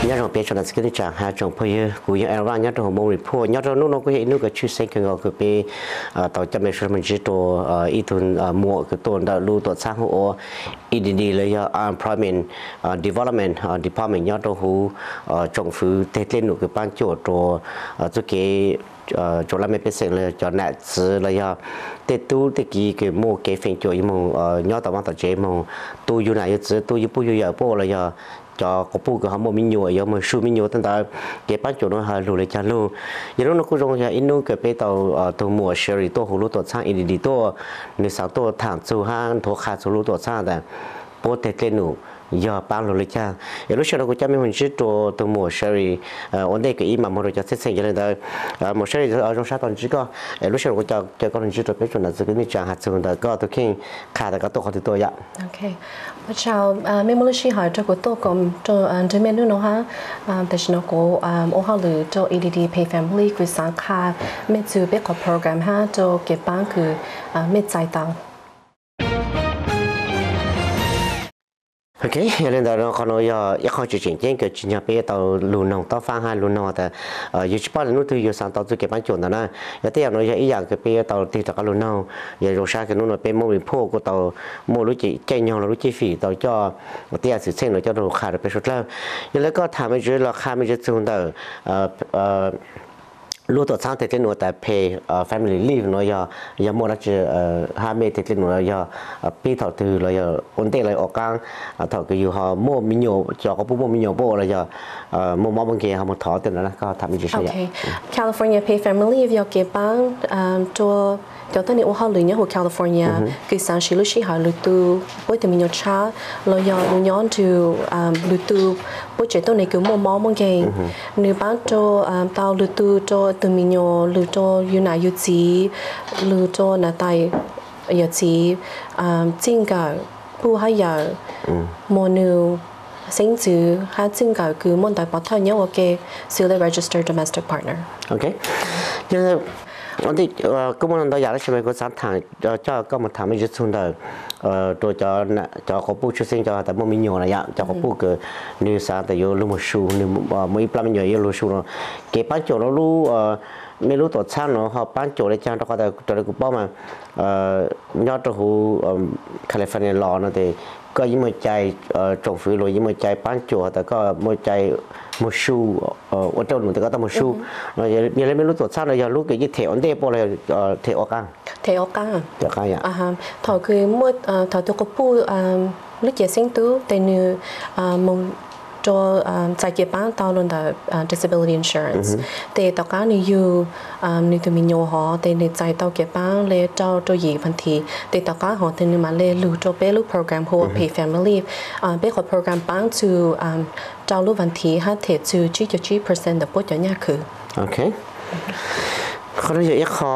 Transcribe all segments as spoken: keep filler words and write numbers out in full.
nhớ rằng bây giờ là cái trạng hai trong bây của những em nhớ trong môn report nhớ trong lúc nó có hiện lúc cái chuyên sinh cái cái bây tàu cho mình mình chỉ tổ ít tuần mua cái tuần đã lưu tuần sáng hộ e đê đê là Employment Development Department nhớ trong hồ trong phía tết lên cái ban chỗ cho cho cái cho làm mấy cái là cho nãy giờ là do tết tu tết kỳ cái mua cái phiên chỗ như mong nhớ tàu bằng tàu chế mong tôi yêu này giờ tôi yêu bố yêu giờ bố là do cho có bố của họ mua mình nhiều, giờ mà su mình nhiều, tận ta cái bán chỗ nó hơi lùi lại chán luôn. giờ nó cũng giống như inu cái bé tàu tàu mua sherry to hồ lô to sang in đi to, nếu sao to thẳng số hàng thô khá số lô to sang đấy, bố tết lên nụ giờ bán lùi lại chán. giờ lúc sau đó cũng cho mình chỉ to tàu mua sherry, ổn định cái im mà mua được cho xét xem cho nên là mua sherry ở trong sát toàn chỉ có, lúc sau cũng cho cho con chỉ cho bé chuẩn là cái này chẳng hạt xong là có tôi khi khá là có tổ hợp thì tôi ạ. Ok, chào, mình muốn hỏi cho cô tôi còn cho trên menu nó ha, tại vì nó có ô họ lựa cho e đê đê Pay Family cái sáng khai mình chưa biết có program ha cho cái bán cứ mình giải tăng. Ok, nên là nó còn nói giờ khó chịu chuyện trên cái chuyện nhà bé tàu lùn nòng tàu phang hai lùn nòngแต่giờ chỉ bắt nó từ giờ sáng tàu từ cái bán chuẩn đó nè giờ tiếp nói giờ ý dạng cái bé tàu thì tất cả lùn nòng giờ rồi sang cái nó nói bé mua mình phô của tàu mua lúa chỉ chạy nhau là lúa chỉ phì tàu cho tiếp sự xem rồi cho đồ khá là bé sốt lên giờ lấy có thảm mới là khá mới chung đó lúcตัวsángที่เนื้อแต่ pay family leave เนาะยายาโมนัชห้าเมตรที่เนื้อยาปีถอดถือเลยยาคนเตะเลยออกกลางถอดก็อยู่หอโมมิโยจอก็ปุ๊บโมมิโยโบเลยยาโมมอบางเกย์เขามาถอดแต่นั้นก็ทำอีกเฉยๆ California Pay Family Leave ยาเก็บบ้างตัวตัวตอนนี้ว่าเขาเลยเนี่ยหัว California คือสารชิลุชิหาลุตูปุ่ยแต่มียอดช้าเรายอมย้อนดูลุตูปุ่ยเจตัวนี้คือโมมอบางเกย์เนื้อบ้านตัวเตาลุตูตัวตัวมียอหรือตัวยูนายูจีหรือตัวนาไตยูจีจิงกับผู้ให้ยาโมนูสิ่งจือหาจิงกับคือมันได้ปัตตานีว่าเกซื้อเลย registered domestic partner โอเคยังวันที่ก็มันตัวอย่างแล้วใช่ไหมก็สามทางเจ้าก็มาทำให้ยึดซุนเดอร์ตัวเจ้าเจ้าเขาพูดชื่อเสียงเจ้าแต่ไม่มีโยอะไรอย่างเจ้าเขาพูดคือนิวซาแต่โยลูกมาชูนิวไม่ปลาไม่โยโยลูชูเนาะเก็บปั้นโจเรารู้ไม่รู้ตัวช่างเนาะเขาปั้นโจได้จ้างตัวแต่ตัวได้กูป้อมายอดตัวหูแคลิฟอร์เนียรอนะแต่ก็ยิ่งมือใจจงฝืนเลยยิ่งมือใจปั้นโจแต่ก็มือใจมือชูวันเจ้าหนุ่มแต่ก็ต้องมือชูเราอย่าอย่าเลยไม่รู้ตัวช่างเราอย่ารู้กี่ยี่เทอันเดปอะไรเทออกกลางเทออกกลางเทออกกลางอย่างอ่าฮะถอคือเมื่อถอตัวก็พูดลึกเจสิงตู้แต่เนื้อมงตัวจ่ายเก็บบ้านตอนลงแต่ disability insurance แต่ต่อการนี้อยู่ในตัวมีโยหอแต่ในใจตัวเก็บบ้านเลยเจ้าตัวหญิงพันทีแต่ต่อการหอแต่ในมาเลยรู้ตัวเป็นลูกโปรแกรมหัว pay family เป็นของโปรแกรมบ้านจูเจ้าลูกพันทีให้เทจูจีจุดจีเปอร์เซ็นต์แต่ปุ๊บจะเนี่ยคือโอเคเขาเรียกอีกข้อ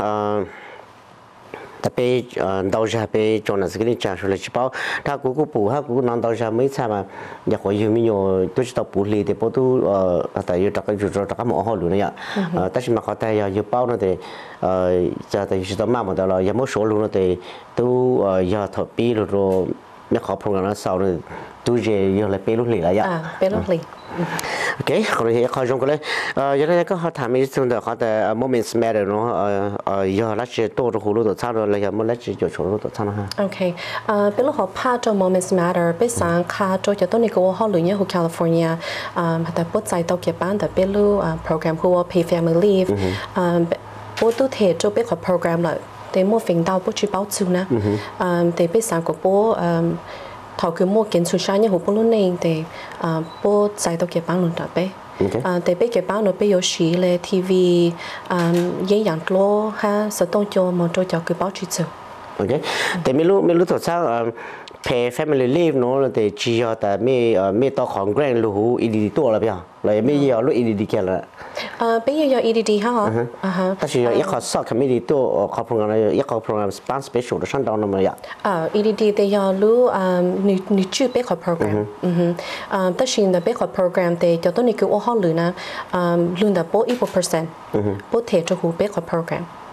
แต่ไปดาวจะไปจนสิ่งนี้จะช่วยเฉพาะถ้ากูกูปู่ถ้ากูนอนดาวจะไม่ใช่มาอยากขอยืมมีอยู่ตัวจะต้องปู่ลีแต่พอตัวแต่อยู่ตะกันอยู่ตะกันหมอหอหรือเนี่ยแต่ฉันมาขอแต่อยู่เป้านั่นแต่จะแต่อยู่ตะมาหมดแล้วยังไม่โสลุนั่นแต่ตัวอยากถอดปีหรือไม่ขอพงนั้นสาวนั่นตัวจะยังเลยไปลุกหลีอะไรอย่างไปลุกหลีโอเคคนที่เขาจงกันเลยยังไงก็เขาถามมีส่วนแต่เขาแต่ moments matter เนาะยอดละเจโต้ตัวหูรู้ตัวช่างเลยยังไม่ละเจจุดโชว์รู้ตัวช่างนะฮะโอเคเป็นลูกของพาตัว moments matter เป็นสังขาตัวจะต้นนี้ก็ว่าเขาหรือเนี่ยหัว California แต่ปุ๊บใจตัวเก็บบ้านแต่เป็นลูกโปรแกรมคือว่า pay family leave ปุ๊บตู้เทตัวเป็นของโปรแกรมเลยแต่มั่วฟิงดาวปุ๊บชี้เป้าจูนะแต่เป็นสังกับปุ๊บถอคือมั่วเก็บสุดท้ายเนี่ยหัวปุ๊บรุ่นเองแต่ปุ๊บใจตัวเก็บบ้านหลุดต่อไปแต่ไปเก็บบ้านหนูไปโยชีเลยทีวียี่อย่างโลฮะสตูดิโอมันตัวจะคือเป้าจีจูโอเคแต่ไม่รู้ไม่รู้ตัวช่างpay family leave เนาะแต่จีอ๋อแต่ไม่ไม่ต่อของ grant รู้ อี ดี ดี ตัวอะไรพี่อ่ะเลยไม่ยอมรู้ อี ดี ดี แค่ละไปยอม อี ดี ดี ฮะอ่าฮะแต่ชีอยากขอสอบคำไม่ดีตัวขอโปรแกรมอะไรอยากขอโปรแกรม span special ชั้นดาวนั่นมาอย่างอ่า อี ดี ดี แต่ยอมรู้อ่าหนึ่งหนึ่งชื่อไปขอโปรแกรมอือฮึอ่าแต่ชีนแต่ไปขอโปรแกรมแต่จะต้องนี่คือว่าเขาหรือนะอ่ารุ่นแต่โป๊ะอีกเปอร์เซ็นต์โป๊ะเทจะหูไปขอโปรแกรม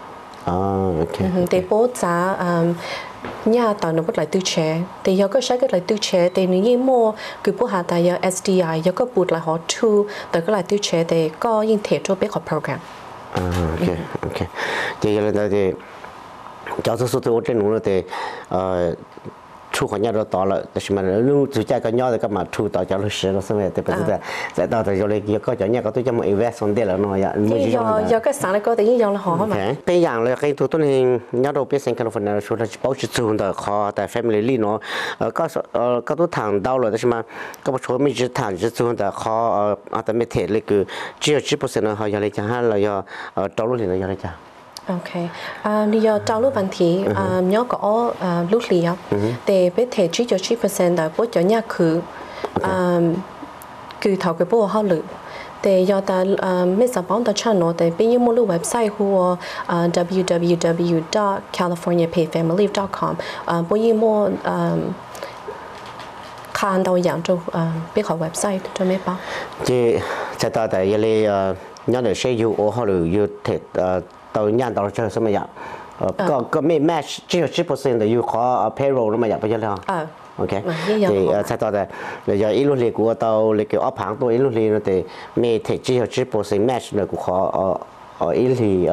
ok thì bố giá nhà tao nó bắt lại tư chế thì giờ có sai cái lại tư chế thì nếu như mua cứ bố hạ tại giờ S D I giờ có bút lại họ thu tới cái lại tư chế thì có những thể cho biết học program. ok ok thì giờ là thì cho số số tôi trên núi thì thu khỏi nhà đó tỏ là nhưng mà lúc chủ gia có nhau thì các mà thu tỏ cho luật sư nó xem về thì bây giờ sẽ tỏ thì cho lấy kia có cho nhà có tôi cho một invest xong tiền là nó vậy thì giờ giờ cái sáng này có tự nhiên giờ là họ mà cái dạng là cái tôi tôi nên nhà đầu biết sinh California số là bảo trì chung đó khó tại family li nó có có tôi thằng đau rồi nhưng mà có một số mình chỉ thằng chỉ chung đó khó ở tại mấy thể lấy cứ chỉ ở chỉ percent họ giờ lấy chẳng hạn là giờ trâu lúc thì nó giờ lấy chẳng ok, bây giờ trong lúc bạn thì nhớ có lúc liền, để biết thể chỉ cho chín phần là bố cho nhà cứ cứ thầu cái bố họ lựa, để giờ ta mấy sản phẩm ta channel để bây giờ một lúc website của w w w dot california pay family dot com, bây giờ một khán đầu dạng cho biết họ website cho mấy bao. Chứ sẽ ta tại giờ lấy nhớ để xây dựng họ lựa yêu thể tàu nhà tàu chơi sao mà vậy? Có có mấy match chỉ có chín percent là yêu khó payroll nó mà vậy bây giờ là ok thì sai tao đây bây giờ ít lúc liền của tàu liền kiểu áp hàng tôi ít lúc liền nó thì mấy thể chỉ có chín percent match là cũng khó ở ít thì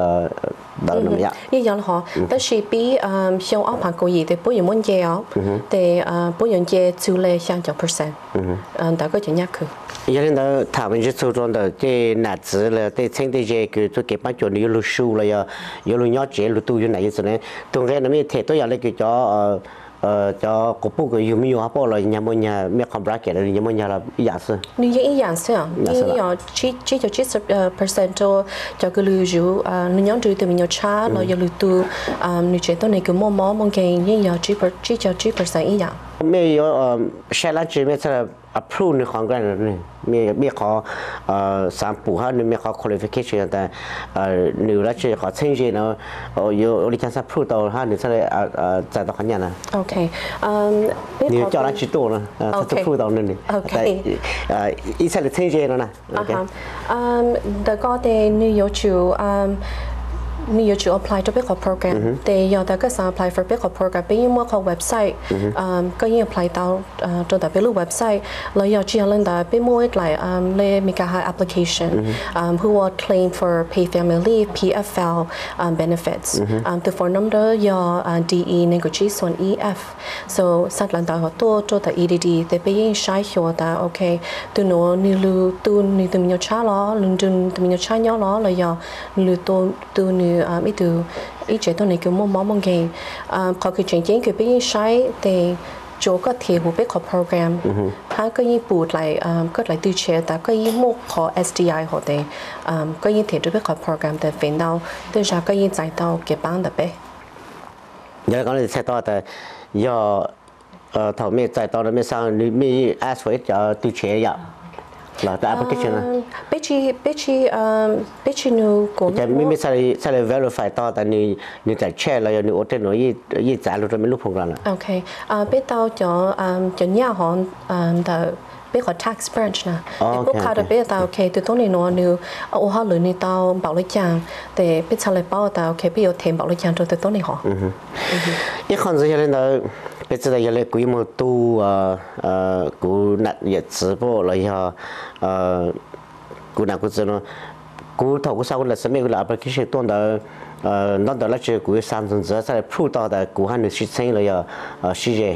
đỡ nó vậy như vậy là họ tất nhiên bị xong áp hàng cái gì thì bố giờ muốn chơi áo thì bố giờ chơi chủ lệ sang chục percent tại có chuyện nhắc cứ giờ nên là thảo mình rất chú trọng đó cái nát子了对称的这个做给帮助你有路数了呀有路鸟节路都有哪一种呢当然那么太多样了个叫呃呃叫国部个有没有啊包了人家么人没 contract 了人家么人了一样是你也一样是啊你要只只就只十 percent 就就个路就啊你养住对面有差了有路都啊你觉得那个么么么个你要只 per 只就只 percent 一样没有呃下来只没在 approve ในของกันนี่มีมีขอเอ่อสามปู่ฮะนี่มีขอ qualification แต่เอ่อหนึ่งแล้วจะขอเช่นเช่นเนาะเอ่ออยู่อริจิน approve ต่อฮะหนึ่งจะได้เอ่อเอ่อจ่ายต่อขันยันนะโอเคเอ่อนี่เจ้าหน้าที่ตัวนะถ้าจะพูดต่อหนึ่งนี่แต่เอ่ออีสันเช่นเช่นแล้วนะโอเคอืมแต่ก็แต่นี่有就อืมนี่อยู่จะ apply ตัวเป็นของ program แต่ยอดแต่ก็สามารถ apply for เป็นของ program เป็นยังมั่วของ website ก็ยัง apply 到ตัวแต่เป็นรูป website แล้วยอดจีนเรื่องแต่เป็นมั่วหลายเลยมีการหา application เพื่อ claim for pay family leave P F L benefits ตัว phone number ยอด D E ในกุญแจส่วน E F so สัตว์หลังแต่ตัวตัวแต่ E D D แต่เป็นยังใช้หัวแต่โอเคตัวหนูนี่รู้ตัวนี่ตัวมียอดช้าล้อลุงจุนตัวมียอดช้าย่อล้อเลยยอดรู้ตัวตัวนี่ít từ ít chế tôi này kiểu mua món món gì có cái chuyện chính cái bên sai thì chỗ có thể hỗ trợ program hắn có những bút lại có lại tư chế ta có những mua khó S D I họ thì có những thể đối với program để phiền đâu tôi ra có những giải đâu cái bán được bé giờ có thể sẽ to tại do thầu mấy giải to nó mới sang mới ask for cho tư chế vậy là cái application à? Biết chi biết chi biết chi nu cũng. Cái mình mới sai sai verify to tại ni ni tại share là ni ở trên nó y y trả luôn rồi mình lúc phong ra là. Okay. Biết tao cho cho nhà họ the biết họ tax branch nè. Biết bốc được biết tao okay từ tối nay nó nu ở họ lười ni tao bảo lấy chàng để biết sao lại bảo tao okay biết có thêm bảo lấy chàng rồi từ tối nay họ. Cái con gì lên đó bây giờ giờ lấy quy mô tu ờ ờ cú nát nhiệt直播了以后呃cú nát cú gì nó cú thầu cú sau là sẽ mấy cái application tuần đó ờ nó đó là chỉ cú三分之在 pro 到的cú还能实现了要呃实现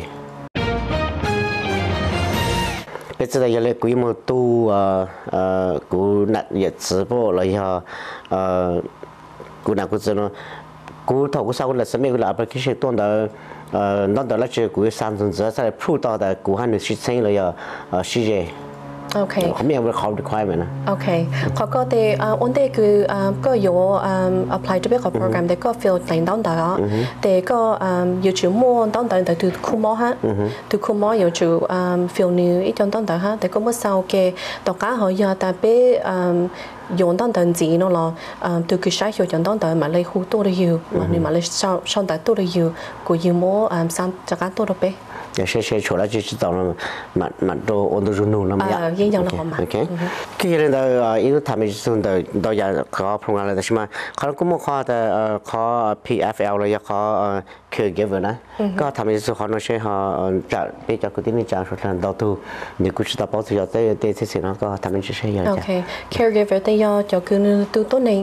bây giờ giờ lấy quy mô tu ờ ờ cú nát nhiệt直播了以后呃cú nát cú gì nó cú thầu cú sau là sẽ mấy cái application tuần đó呃，那到了这个三分之在 pro 到的股还能实现了要呃实现。 Okay. 后面有考 requirement นะ Okay. เขาก็แต่อันเดียคือก็有 apply ตัวเป็นของ program แต่ก็ fill ในตั้งแต่ละแต่ก็有就摸ตั้งแต่แต่ตัวคู่摸ฮะตัวคู่摸有就 fill new อีกจนตั้งแต่ฮะแต่ก็เมื่อเช้าแกตอกก้าเขาอยากแต่เป็น用当等级喏咯，嗯，对个啥有讲当等马来好多的有，嘛你马来上上大多的有，个有么嗯三这个多的呗。 giờ sẽ sẽ chỗ là chỉ chỉ tao là mặt mặt đồ ôn đồ run nụ lắm à yên dòng là họ mà ok khi lên đó ít tham gia xuống đó đó giờ có program là đó màเขาcũng muốn cóแต่เขา P F L เลยเขา caregiver นะก็ทำให้สุขเขาเนี่ยใช่เขาจะไปจากกุฏินี่จากสุดท้ายเราตัวนี่กูจะต้องบอกตัวเต้เต้เสียนะก็ทำให้ใช่ยังไง ok caregiver แต่ยอจะคือตัวต้นเอง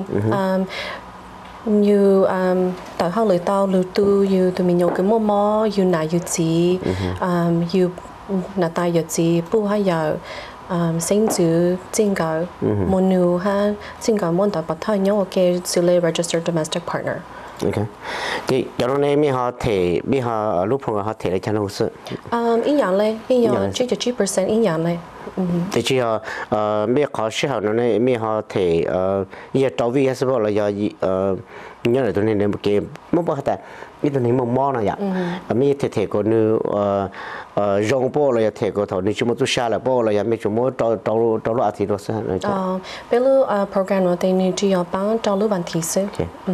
อยู่ต่อห้องเลยต่อหรือตัวอยู่ตัวมีโยกมั่วมั่วอยู่ไหนอยู่จีอยู่หน้าตาอยู่จีผู้ให้ยาวsinh chủ chính cái môn nu ha chính cái môn tập thay nhau cái xử lý registered domestic partner. Ok. Thì giờ nó này mi họ thể mi họ lúc phong họ thể lại chăn nuôi sự. Um, ý dạng này, ý dạng chỉ cho chín percent ý dạng này. Thì chỉ họ mi họ sẽ họ nó này mi họ thể giờ trâu vi hay sao là giờ nhớ là tụi này nên một cái muốn bao hết ít tụi này mong mong này vậy. Mi thể thể có nu rong bao là thể có thầu ni chúng một chút xa là bao là mi chúng một trâu trâu trâu loại thì đó sẽ. Ờ, bây giờ program nó tên ni chỉ ở bang trâu lúa bản thị sự.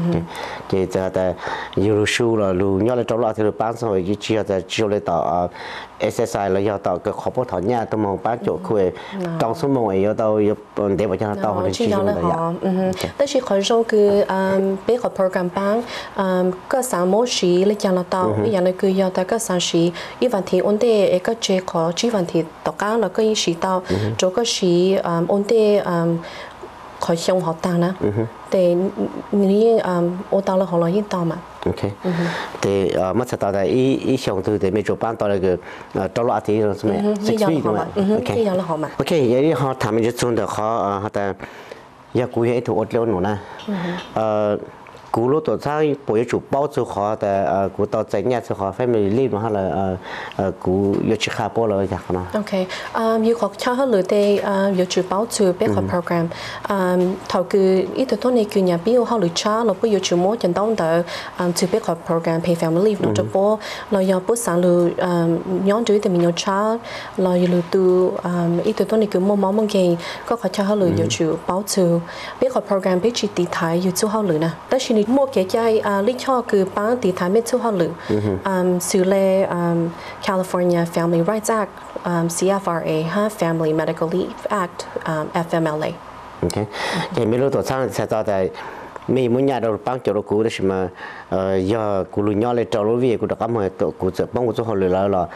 Cái giờ ta yêu sưu là lu nhớ là trâu loại thì bang rồi chỉ chỉ là chỉ là tạo S S I là do tạo cái khó thọ nhà tôi mong bán chỗ khuya trong số mong ấy tao để vào cho nó tao chỉ nói là họ tất nhiên khỏi rồi cứ bé học program bang các sáng mỗi sĩ lấy cho nó tao bây giờ này cứ do ta các sáng sĩ ý vấn đề ổn định cái chế khó chỉ vấn đề tất cả là cái sĩ tao chỗ cái sĩ ổn định khỏi xong họ tăng nè để những ô tao là họ nói hiện tao mà ok thì mất sẽ tạo ra ý ý xong từ để mấy chỗ bán tao là cái trâu loại thì rồi xem six feet đúng không? Ok cái là họ mà ok vậy thì họ tham gia xuống được họ họ ta giờ cú hệ thủ ớt lâu nữa nè cú lúc tuổi sang bây giờ chủ bao nhiêu họแต่cú tao chạy nhà số họ family leave mà là cú yêu chiếc khá bao lâu vậy không? Ok, yêu học cho họ lựa để yêu chủ bao nhiêu bé học program, thầu cứ ít tuổi này cứ nhà bill họ lựa cho là bây giờ chủ mua chân đông đỡ chủ bé học program pay family leave nó cho bố là yêu bố sáng lựa nhóm tuổi thì mình yêu cho là yêu lựa từ ít tuổi này cứ mua món món gì có họ cho họ lựa yêu chủ bao nhiêu bé học program bé chỉ tỷ thái yêu chủ họ lựa nè, đó là mua cái trái lý do cứ bán tỷ thái mấy chủ họ lựa xử lý California Family Rights Act, um, C F R A, ha, Family Medical Leave Act, um, F M L A. Ok. Thì mình lúc tuổi sang sẽ tạo tại mình muốn nhà đầu bán chỗ đó cũ đấy mà giờ cũ lùi nhau lại trâu lúa về cũ đặc âm rồi cũ sẽ bán của số họ lừa là là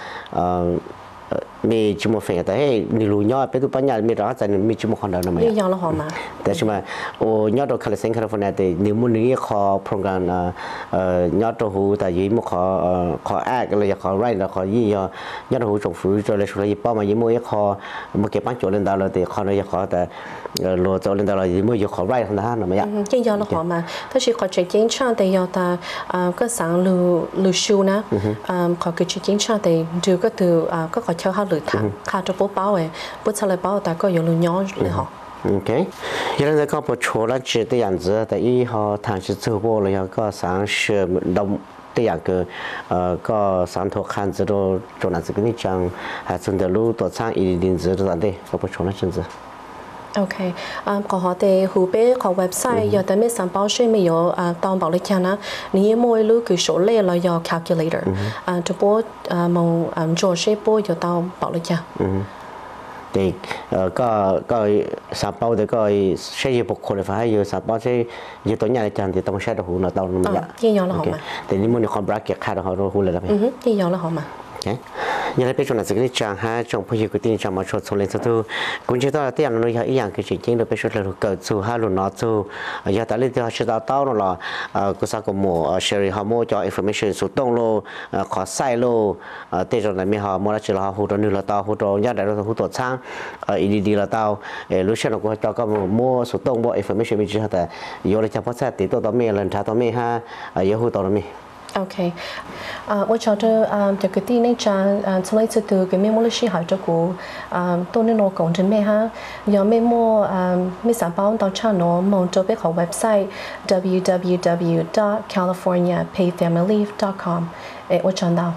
mình chỉ một phần tại mình lùi nhau bây giờ bán nhà mình rõ ràng mình chỉ một con đầu nằm vậy. Nhau là họ mà. Tại mà ô nhau đầu California California thì nếu muốn nghĩ khó program nhau đầu hú tại vì một khó khó ác là khó right là khó gì nhau đầu hú trồng phứ cho nên số là bao mà gì mua khó một cái bán chỗ lên đó là thì khó này khó tại lúa cho lên đó là gì mua gì khó right không đó là mấy ạ. Vậy nhau là họ mà. Thế thì khó chỉ kiến trang thì giờ ta cái sáng lù lù siêu nè, khó cái chỉ kiến trang thì chưa có từ có khó cho họ lựa thẳng, khá cho bố báo ấy, bố trả lời báo ta có有lù nhau để họ. Ok, hiện在搞不出来这的样子，但以后谈是走过了要搞上是动这样个呃搞上头看子都做那子跟你讲，还真的路多长一定子都咋的，搞不出来真子。 Ok, có họ để hữu bé có website giờ tại mấy sản báo sẽ mấy有當bảo lịch na, nếu mỗi lúc cứ số lệ là do calculator, cho bố mong cho sẽ bố giờ tao bảo lịch cha. Thì có có sản báo thì có sẽ nhiều bộ khối phải nhiều sản báo sẽ nhiều tối nhà chẳng thì tao sẽ được hữu nó tao nó vậy. Cái nhỏ là họ mà. Thì nếu muốn con bracket khai được họ rồi hữu là vậy. Cái nhỏ là họ mà. Như là bây giờ là cái trang ha trong bây giờ cái tin trong mà cho số lên số thứ cũng chỉ là tiền nó ý dạng cái chuyện chính là bây giờ là cỡ số hai luôn nó số giờ tại lên thì họ sẽ đào tạo nó là cái sao cũng mua share họ mua cho information số đông lô khó sai lô thế rồi là mình họ mua là chỉ là họ hỗ trợ nữa là tao hỗ trợ nhà đại là hỗ trợ sang ý đi là tao lúc sau nó cũng cho các mua số đông bộ information mình chỉ là tại giờ là chẳng phát sinh thì tôi tao mình lần trả tao mình ha giờ hỗ trợ nó mình. Ok, tôi cho tôi cho cái tin này trang cho lấy từ cái memo lịch sử hỏi cho cô tôi nên nó công trình mẹ ha giờ memo mấy sản phẩm tao cho nó mong cho biết họ website w w w dot california pay family leave dot com tôi chọn đâu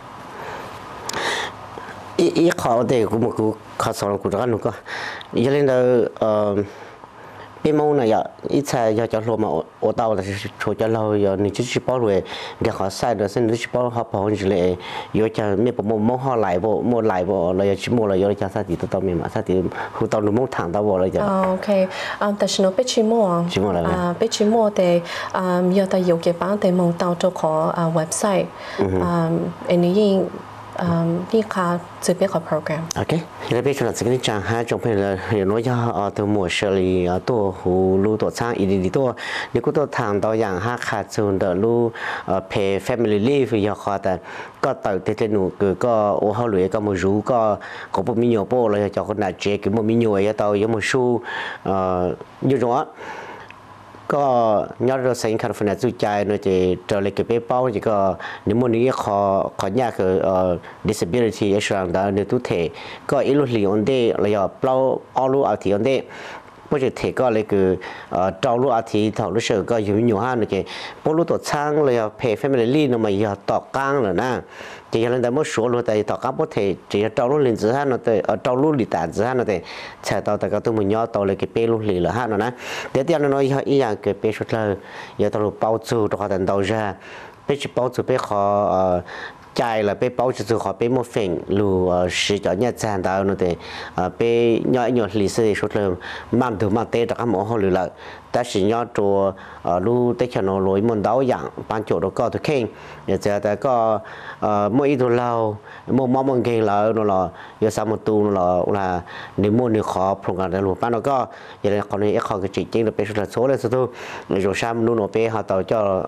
ý ý họ để cũng một cái khó xử của các anh nữa cơ, cho nên là bên mông này giờ ít xe giờ cho lô mà ô tàu là chỗ cho lâu giờ những chiếc bao rồi việc họ sai rồi xin chiếc bao họ bảo như lệ giờ cho mấy bộ mông họ lại bộ mua lại bộ là giờ chỉ mua là giờ cho sao thì tôi tao mình mà sao thì hụt tàu nó mông thẳng tao bộ là giờ okแต่ฉันเป็นชิโม่ชิโม่อะไรเป็นชิโม่แต่giờ ta dùng cái bản để mong tàu cho khó websiteอันนี้ยิ่งนี่ค่ะจะเป็นของ program โอเคแล้วเป็นขนาดสิ่งที่จะหาจงเป็นเลยอย่างน้อยจะตัวหมวดเชลีตัวหูรูตัวช่างอีดีตัวนี่ก็ตัวทางตัวอย่างหาขาดส่วนเดรูเพย์ family leave ยาคอแต่ก็ต่อเตะหนูคือก็โอ้เขาหลุยก็มารู้ก็ก็ปุ่มมีโยโป้เลยจะคนหน้าเจ๊ก็มันมีโยยตัวยังมาสู้อยู่ตรงนั้นก็ยอดเราใช้คาร์ฟนาจุใจเนอะจะจะเล็กเป้เป้าจะก็นิมนต์นี้ขอขอเนี่ยคือเอ่อ disability เอชรังดาเนตุเทก็อีลุลีอันเดเราอย่าเปล่าเอาลูเอาทีอันเดเพราะจะเทก็เลยคือเอ่อเจ้าลูอาทีถอดรู้สึกก็อยู่อยู่ห้าเนอะจะพวกลูตัวช่างเลยเพย์ family เนอะมาอย่าต่อกลางเลยนะจะยังได้ไม่ชัวร์เลยแต่ต่อกลางพวกเทจะเจ้าลูลินซ์ห้าเนอะแต่เจ้าลูลิตาซ์ห้าเนอะแต่ใช่ต่อแต่ก็ต้องมันย่อต่อเลยคือเป้ลูลีเลยห้าเนอะนะเดี๋ยวที่เราnóiอีอย่างคือเป้ชุดเลยอย่าต่อลูเป้าจูต่อกันต่อจ้าเป้ชุดเป้าจูเป้ขอเอ่อใจlà bé bao giờ họ bé một phần lù sử dụng nhà trang đó nó thì bé nhỏ nhỏ lịch sử số lượng mang từ mang tết các món họ lừa lại ta chỉ nhỏ cho lù tết cho nó lối món đáo dạng ban chỗ đó có thực hiện giờ giờ ta có mỗi ít lâu một món món kia là nó là giờ sau một tu nó là nếu mua nếu khó phong cách lù ban nó có giờ này còn này khó cái chỉ chính là bé số là số là số tu rồi sam lù nó bé họ tạo cho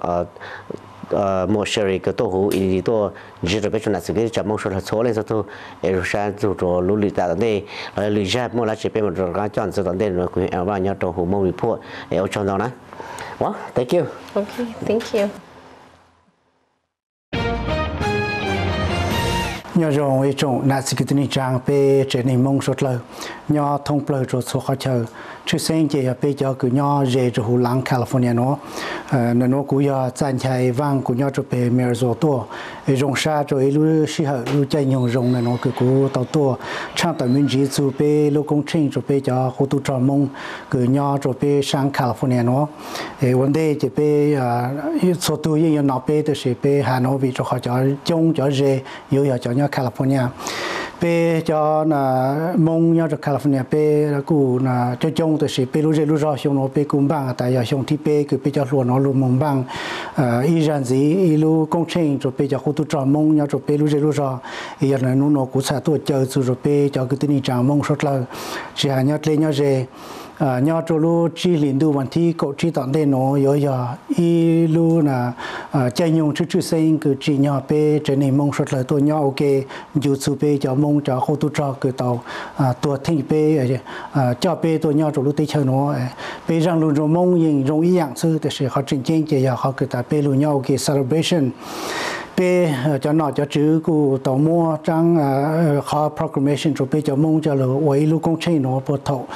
một series cái tổ hữu ý tổ chỉ là cái chuyện là sự cái chăm sóc là số lên số rồi sang từ từ lưu lịch tại đây rồi lưu ra mua lá chỉ bên một cái chọn từ tại đây rồi cũng ở bao nhiêu tổ hữu mong report ở trong đó nè. Well, thank you. Okay, thank you. Nhờ rồi ấy trong nát sự kiện trang về trở nên mong sốt lời nhờ thông blời rồi số khó chờ trước sen chỉ về cho cứ nhờ về cho hồ lăng California nó nên nó cũng giờ tranh chạy vang cũng nhờ cho về Mexico tua rong xa rồi lưu sĩ hậu lưu chạy nhung rong nên nó cứ cũng tàu tua trang tàu mình chỉ cho về lưu công trình cho về cho khu tu tròn mong cứ nhờ cho về sang California nó vấn đề chỉ về số tu như nó về thì sẽ về Hà Nội vì cho họ cho chung cho về yêu cho nhau California, về cho là mong nhau cho California, về là cụ là cho chung từ sự về lúc giờ lúc rồi xong nó về cùng bang tại giờ xong thì về cứ về cho luôn nó luôn mong bang, Iran gì, lúc công trình rồi về cho khu tu tròn mong nhau rồi về lúc giờ lúc rồi, giờ là nó nó cũng sẽ tuổi chờ rồi về cho cái tin trạng mong sốt là chỉ là nhau lên nhau về nhau cho lu chỉ liên đủ vấn thi cậu chỉ tận đây nó giờ giờ y lu là chạy nhung trước trước sinh cứ chỉ nhau về trên này mong sốt là tôi nhau ok dù sự về cho mong cho khu tu trò cứ tàu tuổi thanh về cho về tôi nhau cho lu tây chơi nó về rằng lu rồi mong những rồi ý dạng sư thì sẽ họ trình chính chỉ giờ họ cứ ta về lu nhau ok celebration về cho nó cho chữ của tàu mua trang họ proclamation rồi về cho mong cho là vậy lu công trình nó bớt thầu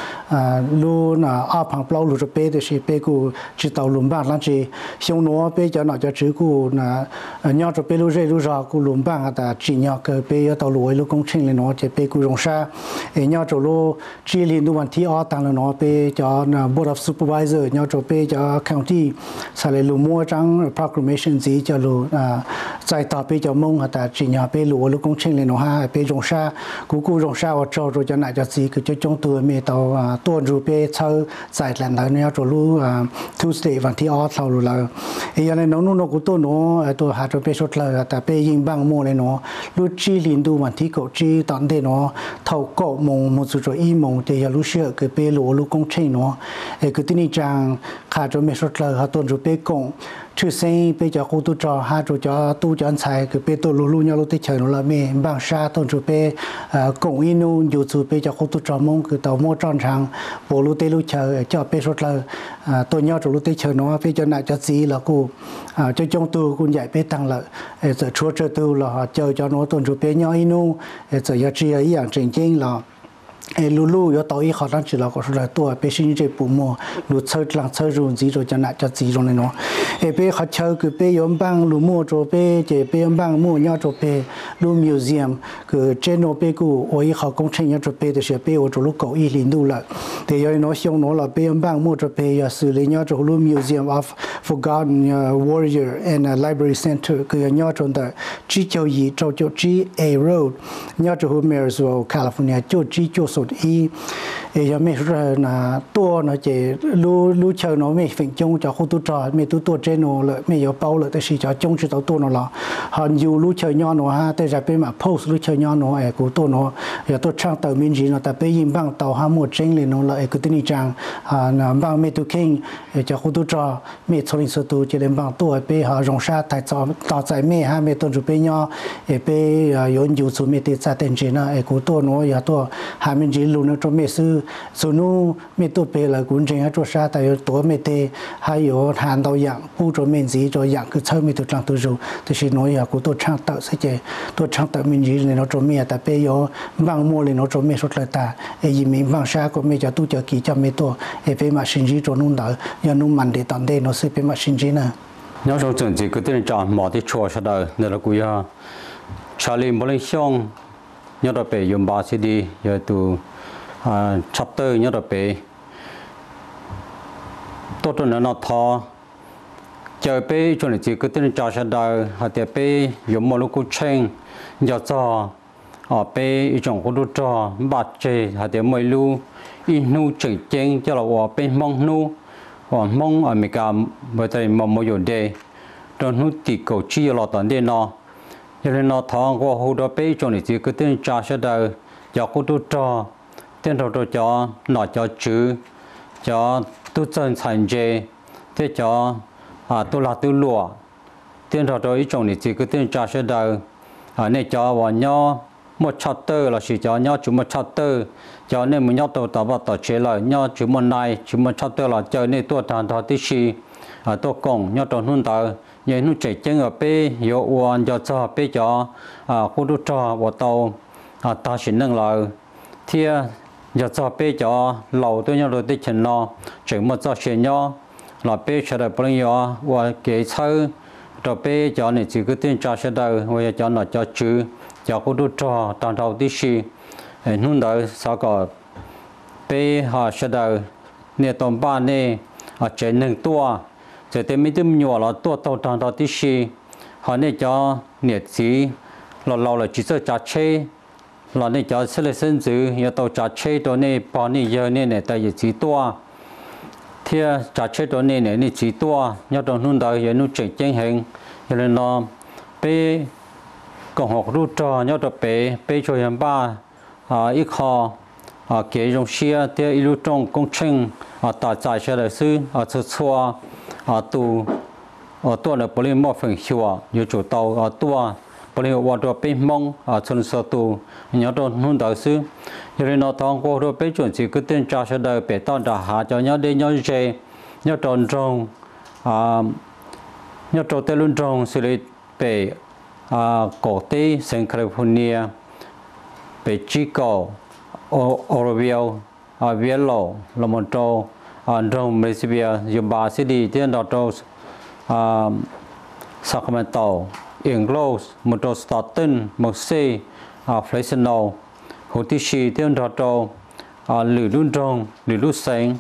lu là áp hàng plau lu rồi về thì sẽ về của chỉ tàu lùm bang là chỉ xong nó về cho nó cho chữ của là nhau rồi về lu dây lu già của lùm bang ta chỉ nhau cái về tàu lu vậy lu công trình là nó chỉ về của rong sa nhau rồi lu chỉ liên đủวันที่ ở tăng là nó về cho board of supervisor nhau rồi về cho county sau này lu mua trang proclamation gì cho lu在ต่อไปจะมุ่งแต่จีนไปหลวงลูกคงเชิงเลยเนาะฮะไปรงชากูกูรงชาว่าจะรู้จะไหนจะสีคือจะจงตัวเมตตัวตัวรูปเช่าใส่แหลมแล้วเนี่ยจะรู้ Tuesday วันที่ออสเรารู้แล้วไอ้ยังไงน้องนู้นกูตัวเนาะตัวหาจะไปชดเลยแต่ไปยิงบังโมเลยเนาะรู้จีลินดูวันที่กูจีตอนเดเนาะเท่าเกาะมงมุสุจอีมงแต่ยังรู้เชื่อคือไปหลวงลูกคงเชิงเนาะไอ้คือที่นี่จังขาดจะไม่ชดเลยเขาตัวรูปไปกงชื่อเสียงไปจากคู่ตัวจอหาตัวจอตู้จอนใช้คือไปตัวลูลูเนี่ยลูกที่เชิญเราเมย์บางชาต้นจุไปกงอินูอยู่จุไปจากคู่ตัวจอมงคือตัวโมจอนช่างโบลูเตลูเชิญเจ้าไปสดเลยตัวเนี่ยตัวลูกที่เชิญเนาะไปจนไหนจะสีแล้วกูจะจงตัวกูใหญ่ไปตั้งเลยจะชัวร์เจอตัวเราเจอจอเนาะต้นจุไปเนี่ยอินูจะยาเชียอย่างจริงๆเรา ê lu lu yo tao ý họ đang chỉ là có số là tua bé sinh chế bù mò lu chơi lăng chơi rùn gì rồi cho nãy cho gì rồi này nó ê bé họ chơi cứ bé yếm bang lu mua cho bé chế bé yếm bang mua nhau cho bé lu museum cứ trên nó bé cụ ôi họ công trình nhau cho bé thì sẽ bé ở chỗ lu cầu ý liền đủ lại thì giờ nó xong nó là bé yếm bang mua cho bé giờ xử lý nhau cho lu museum of forgotten warrior and library center cứ nhau cho đó chỉ cho gì cho cho G A road nhau cho Marysville California cho chỉ cho số ý giờ mấy rồi là tua nó chỉ lu lu chơi nó mấy phần chung cho khu tu trò mấy tu tua trên nó lại mấy giờ bao lại tới khi cho chung chỉ tao tua nó là họ dù lu chơi nhau nó ha tới giờ bên mà post lu chơi nhau nó ấy của tua nó giờ tôi trang tàu miền gì nó tại bây giờ bang tàu ham một trên liền nó lại cái tên trang à là bang mấy tu kinh cho khu tu trò mấy số linh số tu chỉ đến bang tua bây họ rong sa tại cho tàu tại mấy ha mấy tuần rồi bây nhau ấy bây giờ nhiều số mấy tiền trả tiền gì nó ấy của tua nó giờ tua hai miền gì lu nó cho mấy sư số nu mấy tổ bê là cũng chính là cho sa tại tổ mấy tê hay có hàng đầu dạng bu cho mình gì cho dạng cứ chơi mấy tổ trang tổ rồi thì xin nói là của tổ trang tạo sẽ chế tổ trang tạo mình gì này nó cho mình tại bây giờ vàng mua này nó cho mình xuất lại ta ấy gì mình vàng sa của mình cho tu cho kỹ cho mấy tổ ấy về mà sinh gì cho nung đỡ giờ nung mặn để tận đây nó sẽ về mà sinh gì nè nhớ trong trường chỉ cứ tên chọn mỏ thì chùa sau đời nên là quý ha Charlie Malaysian nhớ là về dùng ba xê đê giờ từ chapter nhớ là về tốt hơn nó thò chờ về cho nên chỉ cứ tên chọn sau đời hoặc là về dùng một lúc cũng chen giờ cho ở về trong khu đô cho bát chế hoặc là mấy lu in nu chỉnh chỉnh cho là ở bên mong nu còn mong ở mấy cái bởi tại mà mỗi giờ đây trong nu thì cầu chi là tận đây nó cho nên nó thong qua hồ đó bé cho nên chỉ cứ tên trả sẽ đời cho cô tu cho tên đầu cho cho nó cho chữ cho tu chân thành chế thế cho à tu là tu lúa tên đầu cho ý trong này chỉ cứ tên trả sẽ đời à này cho vào nhau một chapter là chỉ cho nhau chỉ một chapter cho nên mình nhau tàu tàu vào tàu chế lại nhau chỉ một này chỉ một chapter là chơi này tua thằng thằng tí xì à tua cổng nhau tàu hun tàu vậy nó chạy chân ở bên yếu uốn cho cho bên cho à khu đô cho vào tàu à ta xin nâng lại thì giờ cho bên cho lầu tôi nhau rồi tới chân nó chỉ một cho chuyện nhau là bên sẽ được bao nhiêu và cái sau rồi bên cho này chỉ cứ tiền trả sẽ được và cho nó cho chữ cho khu đô cho toàn đầu tí xì nun đó sau có bên họ sẽ được nè tôm ba nè ở trên nâng tua giờ thì mấy đứa nhỏ là tua tàu tròn tàu tí xì họ này cho nhiệt gì là lâu là chỉ sợ chặt chế là này cho sẽ là sinh dữ giờ tàu chặt chế đó này bao nhiêu giờ này này tại vì chỉ tua thì chặt chế đó này này này chỉ tua nhớ trong nun đời giờ nó chuyển chân hình cho nên nó bé còn học rút cho nhớ trong bé bé cho em ba à ít họ à kế trong xe thì ít lúc trong công trình à tạo giải sẽ là sư à sơ xua à tu à tu là bồi một phần hiệu như chủ tàu à tu bồi một đồ bên mông à chân sơ tu nhớ trong nun đời sư cho nên nó thong qua đồ bên chuẩn chỉ cứ tên trả sẽ đời bé tao đã hạ cho nhớ đến nhớ dễ nhớ trong trong à nhớ trong tên luôn trong xử lý bé à cổ tây San California bé Chico Orville à Velo Lomonto à trong Malaysia Yuba City tiền đó trong à Sacramento Ingles Moto Staten Moxie à Fresno Hotishi tiền đó trong à lử luôn trong lử luôn sáng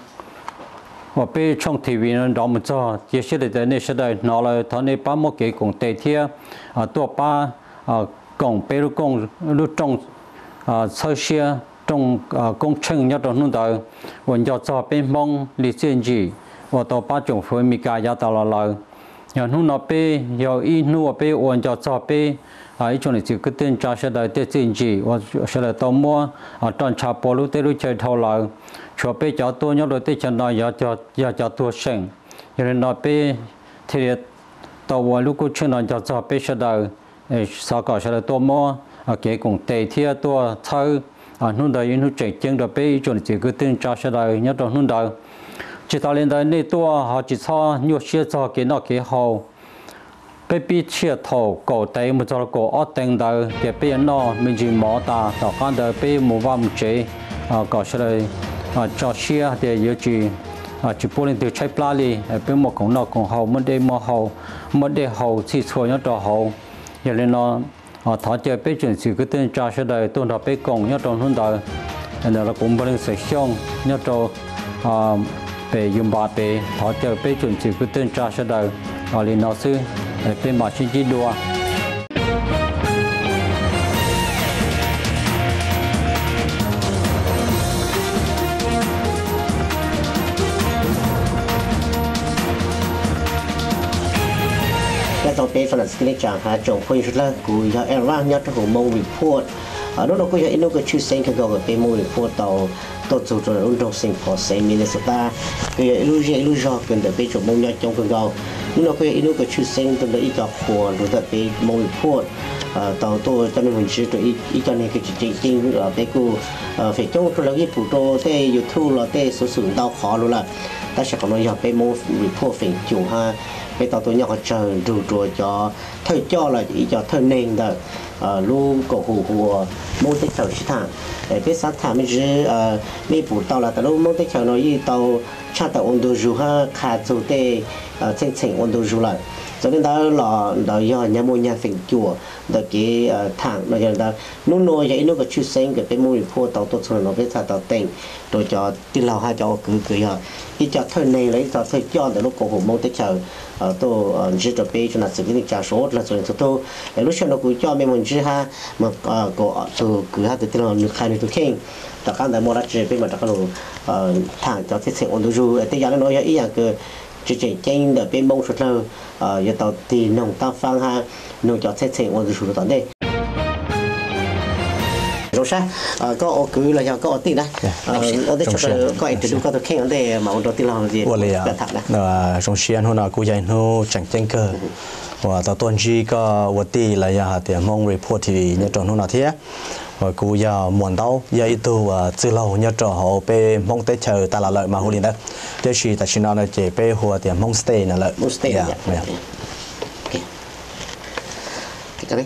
và bên trong ti vi nó đó một cho chia sẻ để này sẽ đây nó là thằng này ba một cái công tệ thiê à tua ba à công bên lúc công lúc trong à sơ xe trong công trình nhất trong nông đời,วันยอดจอเป็นมองลิเซนจีว่าต่อป้าจงฟื้นมีการยาตลอดเลยอย่างนู้นเราไปอย่างอีนู้นไปวันยอดจอไปไอ้ช่วงนี้จึงก็เต้นจ้าเสด็จเต้นเซนจีว่าเสด็จต่อมัวตอนชาปอลุเต้รู้ใจเท่าไรชัวไปจอตัวนี้เราเต้นชนะยาจอยาจอตัวเชิงอย่างนั้นเราไปที่ต่อวันลูกกุ้งเชิงเราจะจอไปเสด็จสาวก่อเสด็จตัวมัวเกี่ยกงเตะเทียตัวเท้าà nun đời nun chạy chân rồi bây giờ chỉ cứ tin cho sẽ đời nhớ trong nun đời chỉ ta lên đời này tua họ chỉ cho nhiều xe cho cái nó cái hồ bây bị chia thầu cổ tay một cho cổ ở tên đời cái bây nó mình chỉ mỏ ta tạo con đời bây một vòng chế có sẽ là cho xe để yêu chỉ chỉ bố lên từ trái pla đi bên một con nó còn hậu mất đây mà hậu mất đây hậu chỉ số nhớ trò hậu giờ lên nó thọ chơi bên chuyển sự cái tên cho sẽ đời tuần đó bên cùng nhớ tròn hơn đời nên là cũng bên sẽ xong nhớ trò về dùng bát về thọ chơi bên chuyển sự cái tên cho sẽ đời ở lên nó sư bên mà xin chỉ đua trong cái phần là chẳng hạn trong phơi là của nhà Iran nhất trong mong report ở đó nó có những cái chuyên sinh cái gọi là mong report tàu tổ chức cho ấn độ sinh phố xây Minnesota cái lưu ý lưu ý cần để bên trong mong nhất trong cái gọi nó có những cái chuyên sinh từ đấy cho của rồi tại bên mong report tàu tôi cho nên mình chỉ tụi ý cho nên cái chỉ chính ở bên cô phải trong cái cái phụ đồ thế YouTube là thế số sử dụng khó luôn là ta sẽ có nói giờ bên mong report phải chủ ha bây giờ tôi nhớ chờ đủ rồi cho thời cho là ý cho thời nên đó luôn cổ hủ hùa mô tích chờ sĩ thẳng để biết sát thẳng mới chứ mấy bút tàu là tàu mô tích chờ nó ý tàu cha tàu ôn đồ dù ha khá dù tê trên trình ôn đồ dù lại cho nên đó là đó do nhà mô nhà phình chùa đó cái thẳng nó giờ đó nó nói vậy nó có chút sinh cái cái mô report tàu tốt rồi nó biết sao tàu tỉnh rồi cho tin lao hai cho cứ cứ ha ý cho thời nên lấy cho thời cho để lúc cổ hủ mô tích chờ tôi chỉ cho bé cho nó xử lý trả số là rồi tôi lúc sau nó cũng cho mình mình chỉ ha mà có từ cứ ha từ từ nó được khai được từ khen tất cả đại mua ra chỉ bên mà tất cả nó thẳng cho thiết sinh ổn định rồi bây giờ nó nói ý là cái chỉ chỉ trên để bên bông sốt lơ giờ tàu thì nông ta phang ha nông cho thiết sinh ổn định rồi tận đây rồi sao có cứ là có ở tiền đấy ở đây cho có ai từ có từ khen ở đây mà ở tiền là gì là thật đấy trong xuyên hôm nào cũng vậy nó chẳng tranh cơ và tao tuần chi có vật ti là giờ thì mong report thì nhớ tròn hôm nào thế và cũng giờ muốn đâu giờ ít tu từ lâu nhớ tròn họ pe mong tới chờ ta là lợi mà hồ liền đó thế thì ta chỉ nói là chỉ pe hồ thì mong stay là lợi mong stay dạ cái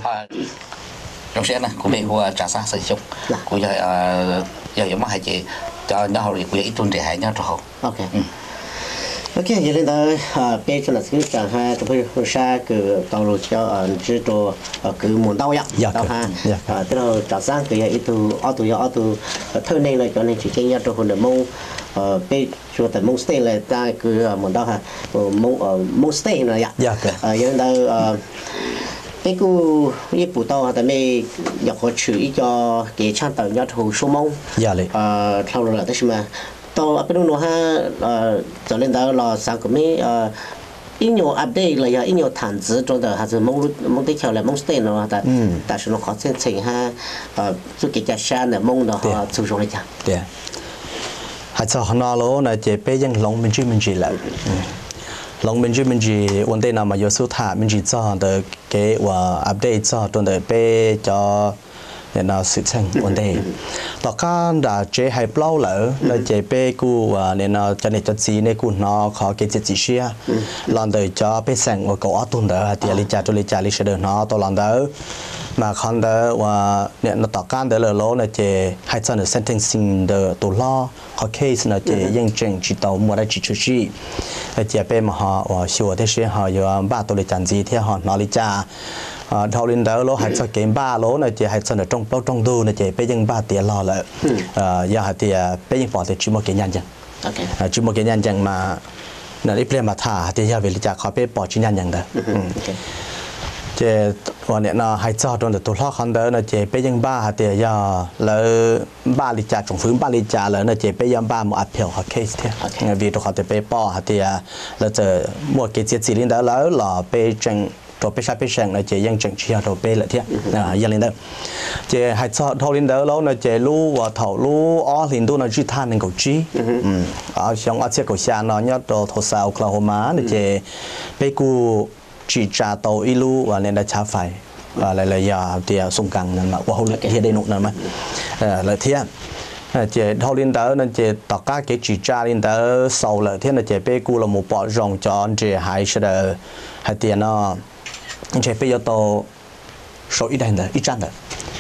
trong xe này của mình hoa trà sa sử dụng của giờ giờ giống hai chị cho nó hậu của ít tuần để hai nhau rồi ok ok giờ lên tới bây giờ là cái chẳng hai tụi bây xa cứ tàu rồi cho chế độ cứ muốn đau nhá đau ha tức là trà sa cứ ít tu ở tu ở tu thôi này là cho nên chỉ cái nhau choคน mông bây giờ tại mông stay là ta cứ muốn đau ha mông mông stay này ạ giờ lên tới cái cô như phụ tàu tại vì nhập họ chửi cho cái trang tàu nhớ thù số mông dạ đấy sau đó là thế mà tàu ở bên đó ha cho nên đó là sáng của mấy ít nhiều update là ít nhiều thản dữ trong đó hay là mông mông tiếp theo là mông stay nó tại tại sao nó khó trên trình ha cho cái giá sản là mông đó họ sử dụng được chưa hay sao nó lố là chỉ bây giờ lòng mình chỉ mình chỉ là lòng mình chỉ mình chỉ vấn đề nào mà có số thả mình chỉ cho được cái và update cho tuần tới bé cho để nó sự thành vấn đề tất cả đã chế hay bao lỡ là chế bé cu để nó cho nên cho gì này cu nó khó cái gì xia làm tới cho bé sang và có tuần tới thì lý cha cho lý cha lý sẽ được nó tôi làm tới mà còn đó vàเนี่ยnóต่อการเดลโลเนี่ยจะให้จัน sentencing เดตัวล้อเขา case เนี่ยจะยังเจงจิตเอามัวได้จิตชุชีจะเป็นมหาว่าชัวร์ที่เสียหายอยู่บ้านตัวเลยจันจีที่หอนอลิจาทอลินเดลโลให้จันเกมบ้าโลเนี่ยจะให้จันตรงเป้าตรงดูเนี่ยจะเป็นยังบ้าเตียรอเลยอย่าให้เตียเป็นยังปอดเตียชิมเกยันจังชิมเกยันจังมาเนี่ยอีเปลี่ยนมาท่าเตียเวลิจาเขาเป็นปอดชิยันจังเด้อเจวันนี้นะให้จอดตรงตัวล้อคันเดินนะเจไปยังบ้าเตียยาแล้วบ้าลิจ่าจงฟื้นบ้าลิจ่าแล้วนะเจไปยังบ้าหมดอัดเพียวเขาเคสเทียวีตัวเขาจะไปป้อเตียแล้วเจอหมดเกจิตสิลินเดอร์แล้วหล่อไปจังตัวไปใช้ไปแข่งนะเจยังจังเชียร์ตัวไปเลยเทียนะยังลินเดอร์เจให้จอดทอลินเดอร์แล้วนะเจรู้ว่าเท่ารู้อ๋อลินดูนะจีท่านหนึ่งกูจีอืมอ๋อช่างอาเซียกูชาเนาะเนี่ยตัวทศโอคลาโฮมานะเจไปกูchỉ trả tàu ilu và nên đã trả phải và lại là giờ thì sung căng nên mà qua hôm nay hiện đây nụ nên mà là thế chỉ thâu liên tới nên chỉ tất cả cái chỉ trả liên tới sau là thế là chỉ bé cu là một bộ rong cho anh chị hai sẽ là hai tiền nó anh chị bây giờ tàu số ít đây nữa ít trăm nữa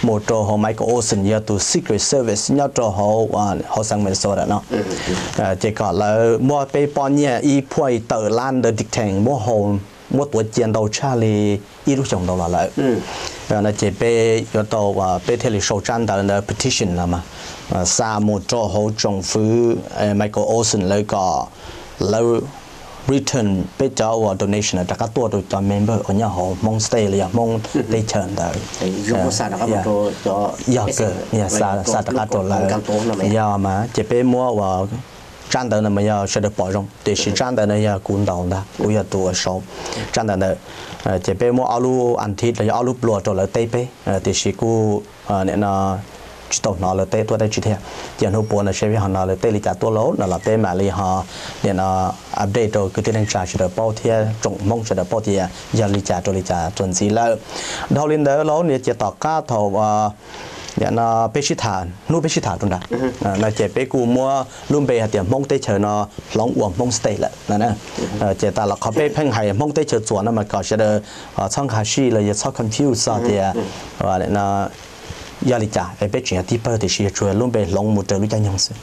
một trò họ Michael Olsen giờ từ Secret Service nhớ trò họ họ sang Minnesota nó chỉ có là mua pe pon nhẹ y phơi tờ lan the dictating mua hồ mua tuổi chiến đấu Charlie y lúc chồng đầu là lại rồi nó chỉ pe giờ tàu và pe theo lịch sâu trang đó là petition là mà sa một trò họ trong phứ Michael Olsen lấy có lâu return pe cho và donation là cácตัวตัว member ở nhà họ mong stay là mong they turn đó dùng sa đó các bạn cho giờ cơ nhà sa sa cácตัวlà giờ mà chỉ pe mua và trang đó là mà giờ sẽ được bỏ rong để sử trang đó là giờ cuốn đầu đó cũng giờตัวsố trang đó là chỉ pe mua alu ăn thịt là alu bùa cho là tây pe để sử cu này là tàu nó là tê tôi đây chỉ thế, giờ hôm bữa là sẽ họ là tê lịch cả tôi lố, là tê mà li họ để nó update rồi cái tên trả sẽ được bao thiê trồng mông sẽ được bao thiê giờ lịch trả rồi lịch trả chuẩn gì là đầu lên đó lố này chỉ tỏ cá thầu để nó bê sĩ thả, nuôi bê sĩ thả trong đó, là chỉ bê cù mua luôn bê hạt tiền mông tê chờ nó lóng uổng mông stay lại, là nè, chỉ ta là có bê phanh hay mông tê chờ chuẩn nó mà có sẽ được xong khai sĩ là giờ xong confuse thì và để nó giờ lịch trả ở bên chuyện deeper thì sẽ chơi luôn bên lòng một trời lúc chạy nhau sự.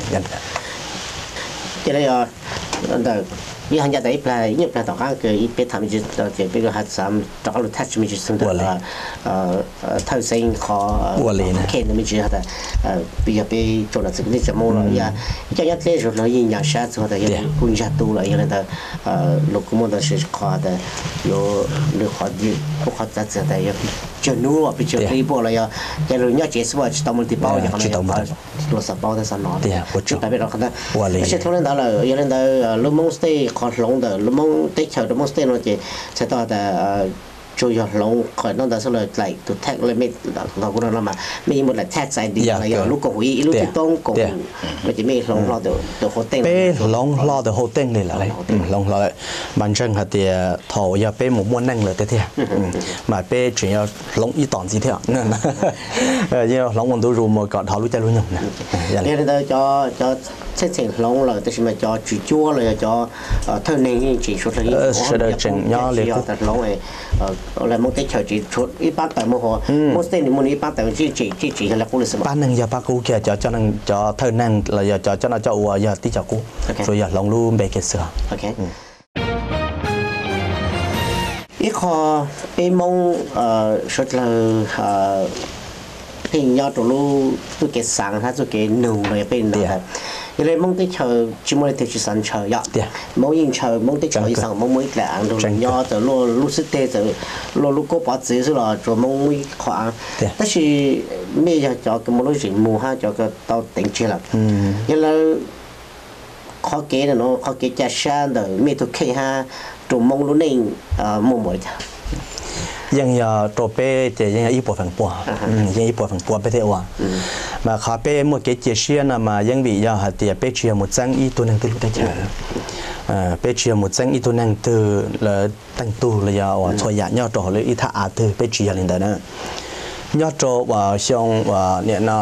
Cho nên là như hàng gia đấy là như là tao cái cái bên tham dự tao chỉ bên cái hạt sam tao cái touch mình chỉ xem được là thâu sinh khó khen mình chỉ là bây giờ bên chỗ là sự cái chấm mô rồi giờ cho nhất thế rồi nó nhìn nhà sát rồi thì cũng rất tu rồi giờ là lúc cũng muốn sẽ khó là lo lo khó đi cũng khó rất là tại cho nuôi bây giờ đi bộ là giờ giờ rồi nhớ chỉ số chỉ tao muốn đi bao giờ còn làตัวสปอร์ตสนอจุดไปเป็นเราคนนั้นไม่ใช่ทุกเรื่องเราเลยอย่างนั้นเราลุมงสเตย์คอนลงเดอลุมงเตะเฉยลุมงสเตย์เราจะใช้ต่อแต่ช่วยลงคอยนั่นแต่สเลยไหลตัวแท็กเลยไม่เราก็เรามามีหมดแหละแท็กใส่ดีอะไรอย่างลูกกหุยลูกที่ต้องกงมันจะไม่ลงรอเดี๋ยวเดี๋ยวโฮเต็งเป้ลงรอเดี๋ยวโฮเต็งเลยล่ะลงรอเลยมันจังหาเดียถอยาเป้หมูม้วนนั่งเลยเตี้ยมาเป้chuyển要ลงอีตอนสิเที่ยวนั่นนะเออเนี่ยลงวันตัวรูมก่อนถอรู้ใจรู้หนุ่มนะเนี่ยเราจะจะเส้นเส้นลงเลยแต่ใช่ไหมจะจุดจั่วเลยจะเท่านี้chỉ số là เออเสด็จจังย่อเลยก็แต่ลงไอ้là một cái chỉ chút ít bán tại mua hồ, một cái này mua ít bán tại chỉ chỉ chỉ chỉ là cô là bán năng giờ bác cô kia cho cho năng cho thời năng là giờ cho cho nó cho ua giờ tí cho cô, rồi giờ lòng luôn bề kia sửa. Ok. Ít khó bên mong rất là hình nhau tụi lu tụi cái sáng ha tụi cái nụ rồi bên đó. Vậy nên mong tới chờ chỉ muốn tới chỉ sẵn chờ vậy, mong yên chờ mong tới chờ sẵn mong mới là ăn rồi nhau từ lo lúc sức tê từ lo lúc có bỏ gì rồi rồi mong mới khoảng,但是咩就就咁多人冇哈就個到頂住啦，因為khó kế là nó khó kế cha sang đời mấy thứ kia ha trụ mong luôn nên mua mỗi ยังอย่าตัวเป้จะยังอีปวดฝังปัวยังอีปวดฝังปัวไปเท่าว่ามาขาเป้เมื่อกี้เจเชียนะมายังบีอย่าหาเตียเป้เชียหมดจังอีตัวนึงตัวรู้ได้เจอเป้เชียหมดจังอีตัวนึงตัวเลยตั้งตู้เลยอย่าว่าช่วยยาย่อตัวเลยอีท่าอาตัวเป้เชียลินเดนะย่อตัวว่าช่องว่าเนี่ยนะ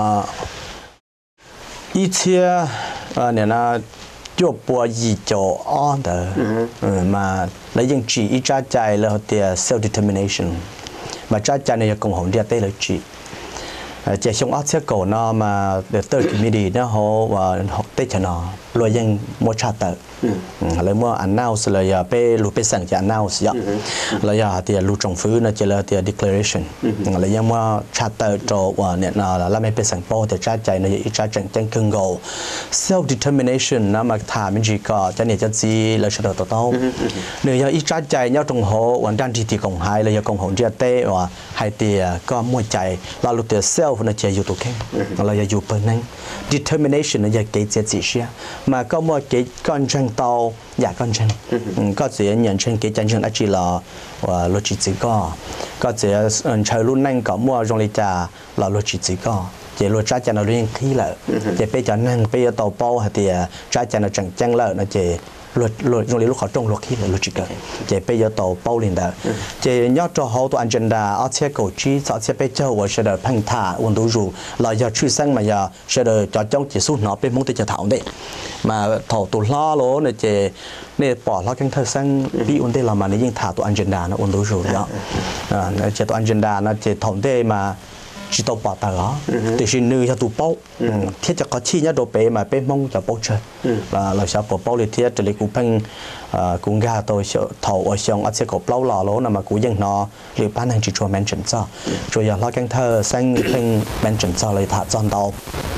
อีเชียเนี่ยนะจบปัวยีโจอ้อเดอมาแล้วยังจีอีจ้าใจแล้วเตีย self determination มาจ้าใจในกลุ่มของเดียเต้เลยจีเจ้าชงอ้อเสียก่อนเนาะมาเดเตอร์กิมิดีเนาะเขาว่าเต้ชนะรวยยังโมชาเตอร์เลยเมื่ออันน่าสเลยเป้รู้เป้สั่งจะอันน่าสยะเลยอย่าเตียรู้จงฟื้นนะเจริญเตีย declaration เลยยังว่าชาเตอร์โจว่าเนี่ยนะแล้วไม่เป้สั่งโป้แต่จ้าใจในอีจ้าจังจังคึงโก self determination นะมาถามมันจีก็จะเนี่ยจะจีเลยเฉลิมต่อต้าเนี่ยยังอีจ้าใจเนี่ยตรงหัววันด้านที่ที่กงหายเลยยังกงหงเจียเต้ว่าให้เตียก็มั่วใจเรารู้เตีย self นะเจียอยู่ตัวแข็งเราอย่าอยู่เปิดนั่ง determination นะอย่าเกยเจียจีเชียมาก็มั่วเกยก้อนจังตาวอยากก้อนจังก็เสียเงินเช่นเกยจังจังอาชีพว่าโลจิจิก็ก็เสียใช้รุ่นนั่งก็มั่วจงลิจาเราโลจิจิก็เจโลจ้าจันเราเรียนขี้เลยเจไปจันนั่งไปเตาเป้าหาเตียจ้าจันเราจังจังเลยนะเจโลโลจงลิลูกเขาจงโลขี้เลยโลจิกเจไปเตาเป้าลินเดอเจยอดจะเขาตัวอันจันดาเอาเชี่ยกูจีเอาเชี่ยไปเจ้าว่าเสด็จพังท่าวันดูรูเราจะชื่อสั่งมาอย่าเสด็จจอดจ้องจีสุนเนาะเป็นมุ้งติจะถาวเด็มาถอดตัวล้อโลเนี่ยเจเนี่ยปอดล้อกันเธอสั่งปีอุ่นเดเรามาเนี่ยยิ่งถาตัวอันจันดานะวันดูรูเนาะอ่าเจตัวอันจันดานะเจถอดเดมา chỉ tàu bỏ tàu đó thì xin nữ cho tụ bao thiết cho có chi nhá đồ bé mà bé mong cho bao chơi là là sao bỏ bao thì thiết cho lấy cú phanh cũng gà tôi sợ thầu ở xong ở sẽ có bao lò lố mà cú dân nó liệu ban hành chỉ cho mention cho rồi giờ lo căng thơ xanh phanh mention cho lấy thả giòn tàu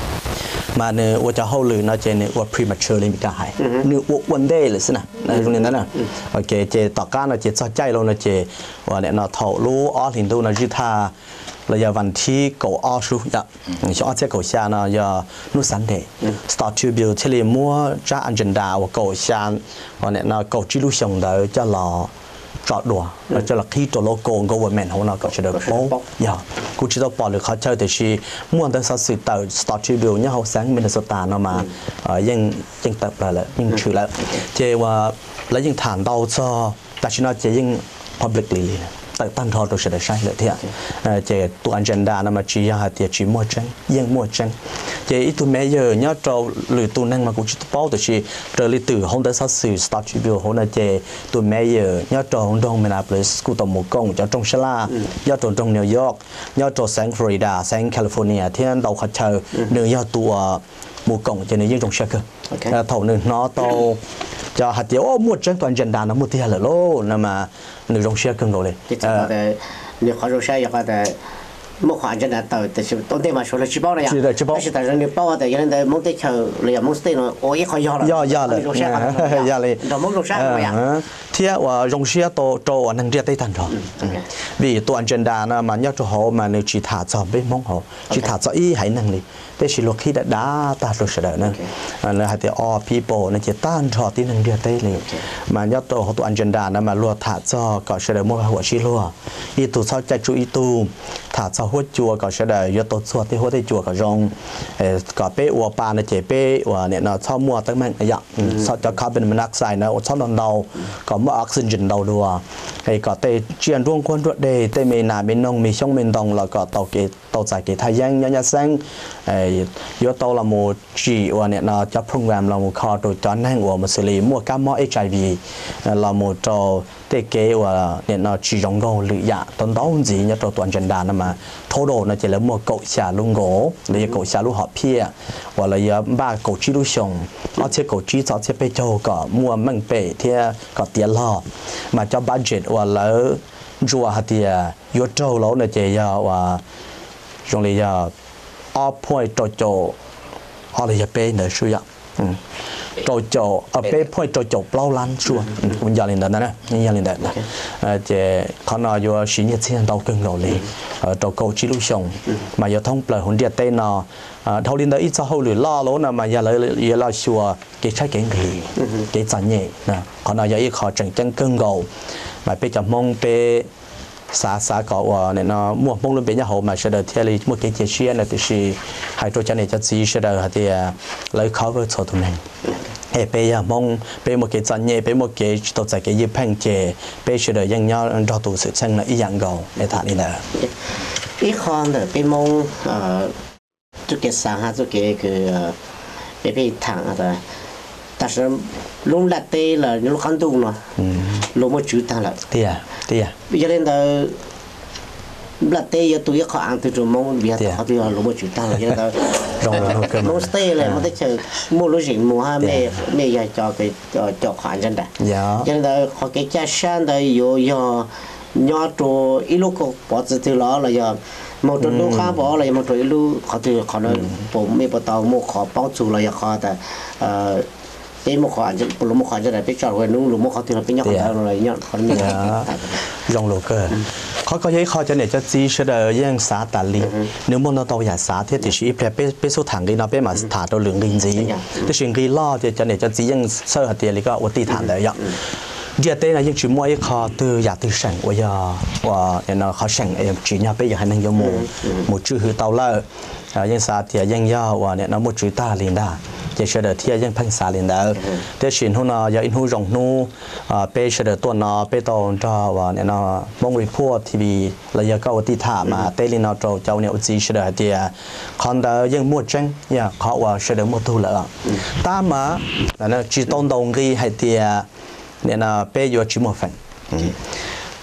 mà nếuว่าจะเข้าเลยนะเจเนี่ยว่า premature เลยไม่ได้เนี่ยว่า one day เลยสินะในตรงนี้นั่นน่ะโอเคเจต่อการนะเจจะใจเรานะเจว่าเนี่ยนะเท่ารู้อ๋อถึงดูนะจิตาเราอย่าวันที่ก่ออ้อชูอย่าช่วงที่ก่อชานะอย่านู่นสันเดย์ start to build เฉลี่ยมัวจ้าอันจันดาว่าก่อชาว่าเนี่ยนะก่อจิลุชงเดอจะรอจอดดัวแล้วจะหลักที่ตัวโลโก้ government ของเราก็จะได้โป๊ะอย่ากูจะต้องปล่อยเลยเขาเชื่อแต่ชีม่วนแต่สัตว์สื่อต่อ start to build เนี่ยเขาแสงมินสตาร์เนาะมายังยังตัดไปแล้วยังถือแล้วเจว่าแล้วยังฐานเราจะแต่ชินาเจยัง publicly แต่ตั้งทอตัวเฉลี่ยใช่เลยที่อ่ะเจตัวอันจันดานะมาจียาเตียจีมั่วจังยังมั่วจังเจอีตัวแม่เยอะเนี่ยเราหรือตัวนั่งมากูจะเป้าแต่ชีเราเลยตื่นห้องแต่สัตว์สื่อ start to build ห้องนั้นเจตัวแม่เยอะเนี่ยเราห้องตรงเมนาเปลสกูตัวหมู่กงจะตรงชลาเนี่ยตรงตรงนิวยอร์กเนี่ยตรงแซงฟลอริดาแซงแคลิฟอร์เนียที่นั่นเราขัดเชอเนื้อยอตัวหมู่กงจะเนื้อยิ่งตรงเชคเท่านึงเนาะโตจะหัดเดียวโอ้หมดจังตัวอันจันดานะหมดที่เหรอโลนั่นมาหนึ่งตรงเชคกันเลย你好像啥也好的，没换着那到，但是当地嘛说了吃饱了呀， 是的吃饱但是但是你饱的，有人在蒙得桥，你要蒙死了，我也好要了， 要要了，要了， 到蒙着啥了呀？ ที่ว่าโรงเชียโตโตอันนั้นเรียกได้ทันทอvìตัวอันเจนดานะมันยากจะหอมาในจีถาจะไม่มองหอจีถาจะอีหายนั่งเลยแต่สิลูกที่ได้ด่าตาตัวเสด็จนั่นแล้วให้แต่อ people นั่นจะต้านทอที่นั่งเรียกได้เลยมันยากตัวตัวอันเจนดานะมาลัวถาจะก็เสด็จมั่วหัวชิลัวอีตัวชอบใจจูอีตูถาจะหัวจัวก็เสด็จยตัวชัวที่หัวได้จัวก็รองเอ่อก็เป้วัวปลาในเจเป้ว่าเนี่ยเนาะชอบมั่วตั้งมันอย่างชอบจะคาร์บอนมอนอกไซด์นะชอบนอนเดาก็มั่วออกซิเจนเดาดัวไอ้ก็เตเจียนร่วงคนรวดเดเตเมนาเมนงมีช่องเมนดองแล้วก็เตาเกเตาใจเกทายังยังยังแสงไอ้ยอดเตาละโมจีว่าเนี่ยเราจะโปรแกรมเราโมคอโดยจอนแห่งว่ามุสลิมมั่วก้ามมั่วเอชไอวีเราโมโตเตเกว่าเนี่ยเราจีจงโกหรือยาตอนต้นจีเนี่ยตัวตัวจันดานะมาโทโดนะจะแล้วมั่วเกาชาลุงโกหรือเกาชาลุหอบเพียว่าเราอย่าบ้าเกาจีลุชงเอาเชื่อเกาจีจะเชื่อไปโจก็มั่วมั่งเปเที่ยก็เตียล่อมาจะบัดเจ็ตว่าแล้วจัวหัดเดียยอดโจแล้วเนี่ยเจียว่าตรงนี้จะอ้อพ่อยโจโจอะไรจะเป็นเนื้อช่วยโจโจเอาไปพ่อยโจโจเปล่าล้านชัวมันยาลินเดนนะนี่ยาลินเดนนะเจ้เขาหน่อยอยู่สิ่งที่เช่นเราเก่งเราเลยโจโกชิลุชงมาอยู่ท้องเปลือยหุ่นเดียเต้นเนาะเท่าลินเดอร์อีจะเขาหรือล่อแล้วนะมาอย่าเลยอย่าเราชัวเกี่ยใช้เก่งดีเกี่ยจันเนี่ยนะเขาหน่อยอยู่อีขอจังจังเก่งเรามาไปจับมองไปสาสาเกาะเนี่ยนะมั่วมงลุ่มเป็นยาหัวมาเฉลยเที่ยวเลยมั่วเกี่ยเชียเนี่ยที่ชีไฮโดรเจนเนี่ยจะซีเฉลยหัดเดียเลย cover ส่วนตรงนั้นเอเปียมองเป็นมั่วเกี่ยจันเนี่ยเป็นมั่วเกี่ยตัวใจเกี่ยยิบแพงเจเป็นเฉลยยังยาวรอตัวสื่อเช่นนั้นอีอย่างเก่าในฐานนี้แหละอีกคนเนี่ยเป็นมงเอ่อจุดเกี่ยสางฮะจุดเกี่ยคือเป็นไปทางอะไรแต่是ลงลัดเตะเลยลงขันตุงเนาะลงมาจุดทางละเตี้ยเตี้ยอย่างนั้นเราลัดเตะยังตัวยังเขาอ่านตัวจมองเบียดเขาตัวลงมาจุดทางอย่างนั้นเราลงสเตย์เลยมันได้เจอมูลสิ่งมูฮะไม่ไม่อยากจะไปจะขวานจันได้อย่างนั้นเราเขาแค่ชั้นได้อยู่อย่างย่อตัวอีลูกก็ปอดจะถือล้อเลยอย่างมองตัวลูกข้าบอกเลยมองตัวอีลูกเขาถือเขาเนี่ยผมไม่ปตองมูขอป้องจูเลยอย่างเขาแต่เอ้ยมุขวานจะปลุกมุขวานจะได้ไปจอดไว้นู้นหรือมุขวานที่เราไปย่อเขาอะไรย่อเขาไม่ได้ลองโลเกอร์เขาก็ยัยเขาจะเนี่ยจะจีเสดยังสาตัดลีเนื้อมันเราตัวใหญ่สาที่ติดชีพเปเปสุถังลีนะเปมาถาตัวเหลืองลินจีแต่สิ่งที่ล่อจะจะเนี่ยจะจียังเสื้อเตียลีก็วัดตีฐานเลยอย่างเดียเต้นะยังชิมวยเขาตัวอยากตัวแสงว่าอย่าว่าเนี่ยเขาแสงเอ็มจีเนี่ยไปอยากให้นั่งยมูหมู่ชื่อคือเตาเล่ยังสาเตียยังย่อว่าเนี่ยน้ำมุจุตาลินดาจะเฉลยที่ยังพันสาลินดาแต่สิ่งที่น่าอยากอินหูรองนู้ไปเฉลยตัวน่าไปตอนจ้าว่าเนี่ยน่ามองรีพอร์ตทีวีระยะก็วัดที่ถามาเตลินาโจเจ้าเนี่ยอุจิเฉลยเดียคอนเดอร์ยังมั่วจังเนี่ยเขาว่าเฉลยมั่วตัวเลยตามมาเนี่ยจีต้นดงกีให้เดียเนี่ยน่ะไปอยู่ชิมอฟัน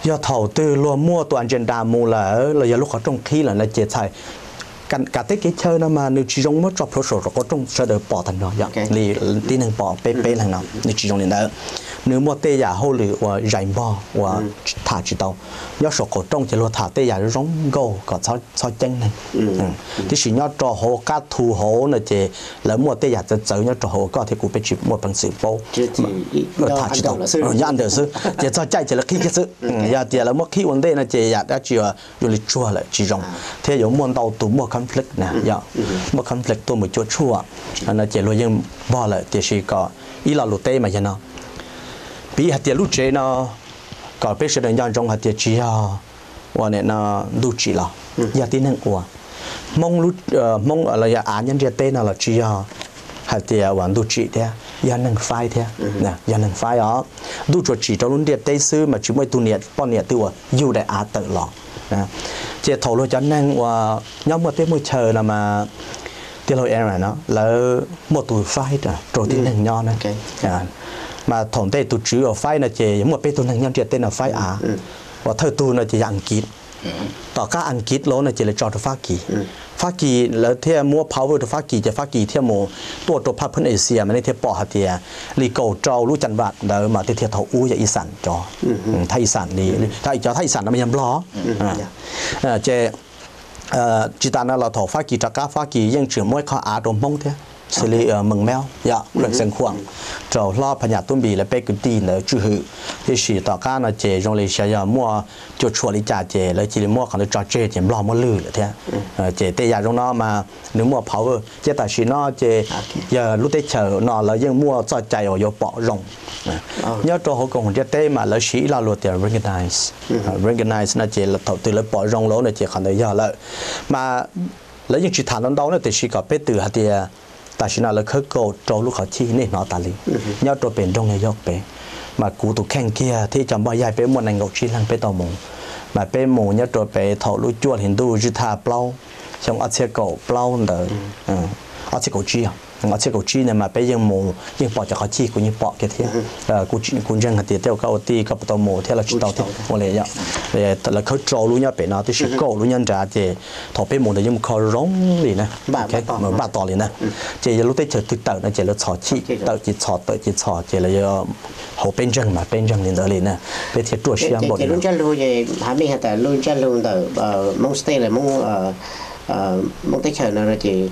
do thầu tư luôn mua toàn trên đà mù là là giờ lúc họ trong khi là là chế tài cả cả tới cái chơi nó mà nếu chỉ dùng mất chọc số rồi có trong sẽ được bỏ thành nó vậy thì tí năng bỏ pe pe thành nó nếu chỉ dùng đến đó nếu mua tê giả hô lử và rảnh bò và thả chỉ tàu nhớ số cổ trong chỉ lo thả tê giả giống gầu có sao sao chân này thì chỉ nhớ trò hồ cá thù hồ là chỉ là mua tê giảจะเจอnhớ trò hồ có thể cũng bị chịu một bằng sự bao thả chỉ tàu nhớ ăn được sự chỉ cho chạy chỉ là khi cái sự giờ chỉ là mất khi vấn đề là chỉ giả đã chỉ du lịch chua lại chỉ dùng thế giống mua tàu tủ mua conflict nè giờ mua conflict tôi mới chua chua là chỉ lo nhưng bỏ lại thì chỉ có ý là lụt tê mà cho nó bị hạt tiền lúc chế nó có biết sự đơn giản trong hạt tiền chỉ à và này nó lúc chỉ là giờ tin năng của mong lúc mong là giờ án nhân tên là chỉ à hạt tiền và lúc chỉ thế giờ năng phai thế nè giờ năng phai đó lúc cho chỉ trong lúc tiền tây sư mà chỉ mới tu niệm bao niệm tu yêu đại á tự lọ nè chỉ thầu lo cho năng và nhóm một tiếng mới chờ là mà tiền lôi em này nó là một tuổi phai rồi rồi tin năng nho này mà thằng tây tụt chữ ở phái là chỉ một bên tụi năng nhân tên là phái á và thời tụi là chỉ ăn kítต่อการอังกฤษแล้วนะเจริญจอดฟ้ากีฟ้ากีแล้วเทียมัว power ฟ้ากีจะฟ้ากีเทียมัวตัวตัวภาพพื้นเอเชียมันในเทียปอฮัตเทียลีโก้เจ้ารู้จันบัดเดิมมาเทียเท่าอู้อย่างอีสานจอไทยอีสานนี่ถ้าอีจอไทยอีสานมันยังล้อเจจิตานาเราถอฟ้ากีจากก้าฟ้ากียังเชื่อมวยข้ออาดมมงเทียสิริเมืองแมวอย่าเรื่องเสียงขวางเจ้าล่อพญาตุ้มบีและเป็กตีนเลยจื้อที่สีต่อการนะเจจงเลยเชียร์มั่วจุดชัวริจ่าเจเลยจีริมั่วเขาเลยจอเจเจมล้อมั่วลือเลยเท่าเจเตยาจงนอมาหรือมั่ว power เจแต่สีนอเจอย่ารู้ได้เฉยนอแล้วยังมั่วจอใจเอาโยปอรงnhớ cho họ cùng cho tế mà là sĩ là luật tiền recognize recognize là chỉ là thầu từ là bỏ rong lỗ là chỉ khẳng định giờ lợi mà lấy những chuyện thản đó là thì chỉ có biết từ hạt thì tại sao là khởi cầu trâu lúc họ chi nên nó tali nhớ cho bên trong này dọc bé mà cụ tụ khen kia thì chẳng bao giờ bé một ngành ngọc chi lăng bé tàu mù mà bé mù nhớ cho bé thầu lúc chuột hình tu chỉ thà plau trong ở xe cầu plau đỡ ở xe cầu chi à ở xe cầu chi này mà béยังmùยังbỏ cho họ chi cũng như bỏ cái thế cụ cụ dân hạt thì theo cao ti cao tàu mù theo là chỉ tàu thì một lệ vậy để là khởi trâu lúc nhớ bé nó thì chỉ cầu lúc nhân trả thì thầu bé mù này nhưng mà khó rong gì nè cái mà ba tỏ liền nè chỉ lúc tới chờ thực tập nó chỉ là chọn chi tự chỉ chọn tự chỉ chọn chỉ là hậu bên dân mà bên dân liền đó liền nè bé thiệt chuột xiêm bỏ đi luôn chân luôn vậy hai mươi hạt tại luôn chân luôn từ mong stay là mong mong tới chờ nó chỉ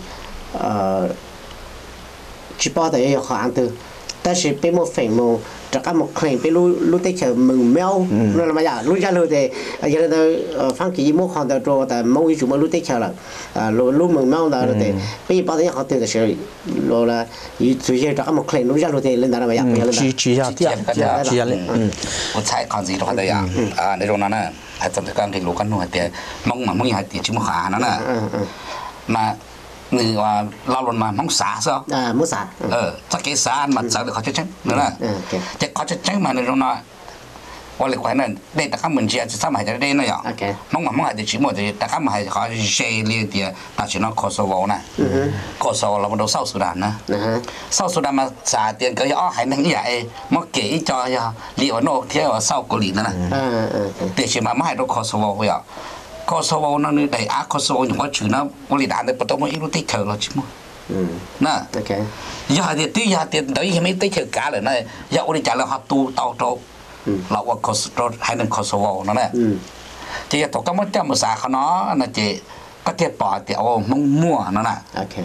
chỉ bao giờ họ ăn từ ta chỉ bị một phần một chắc cả một phần bị lu lu tới chờ mừng mèo nó là mà giờ lu ra lu thì giờ là phán kỳ một họ đã rồiแต่mong ý chúng mà lu tới chờ là lu lu mừng mèo đó thì bây giờ bao giờ họ từ từ sẽ lu là chủ yếu chắc cả một phần lu ra lu thì lên đó là mà giờ chỉ chỉ ra chỉ ra chỉ ra lên một sai còn gì đó đây à àในตรงนั้นน่ะไอ้ตอนที่การที่รู้กันหน่อยแต่มองมันมองอย่างที่ชิมขานั่นน่ะมาngười lao luôn mà mong xả sao à muốn xả ờ chắc cái xả mà xả được khó chết chết nữa là chắc khó chết chết mà nó trong nó qua lại quay này đây tất cả mình chỉ sao mà đây này ạ mong mà mong là chỉ một thì tất cả mà họ share liền thì ta chỉ nó Kosovo nè Kosovo là một đầu South Sudan nè South Sudan mà xả tiền cái ó hay năng vậy mà kỹ cho liệu nó theo sau của lì nữa nè để chỉ mà mai đâu Kosovo vậy ạ Kosovo nó như đầy á Kosovo những cái chữ nó có lì đạn để bắt đầu mới nó tích thở là chứ mà nè giờ thì tí giờ thì đấy thì mới tích thở cả rồi này giờ ông đi trả lời họ tu tàu trâu là qua Kosovo hay là Kosovo nó nè thì giờ tổ các mất trăm một xãเขาnó là chỉ có thể bỏ thì ông mong mua nó nè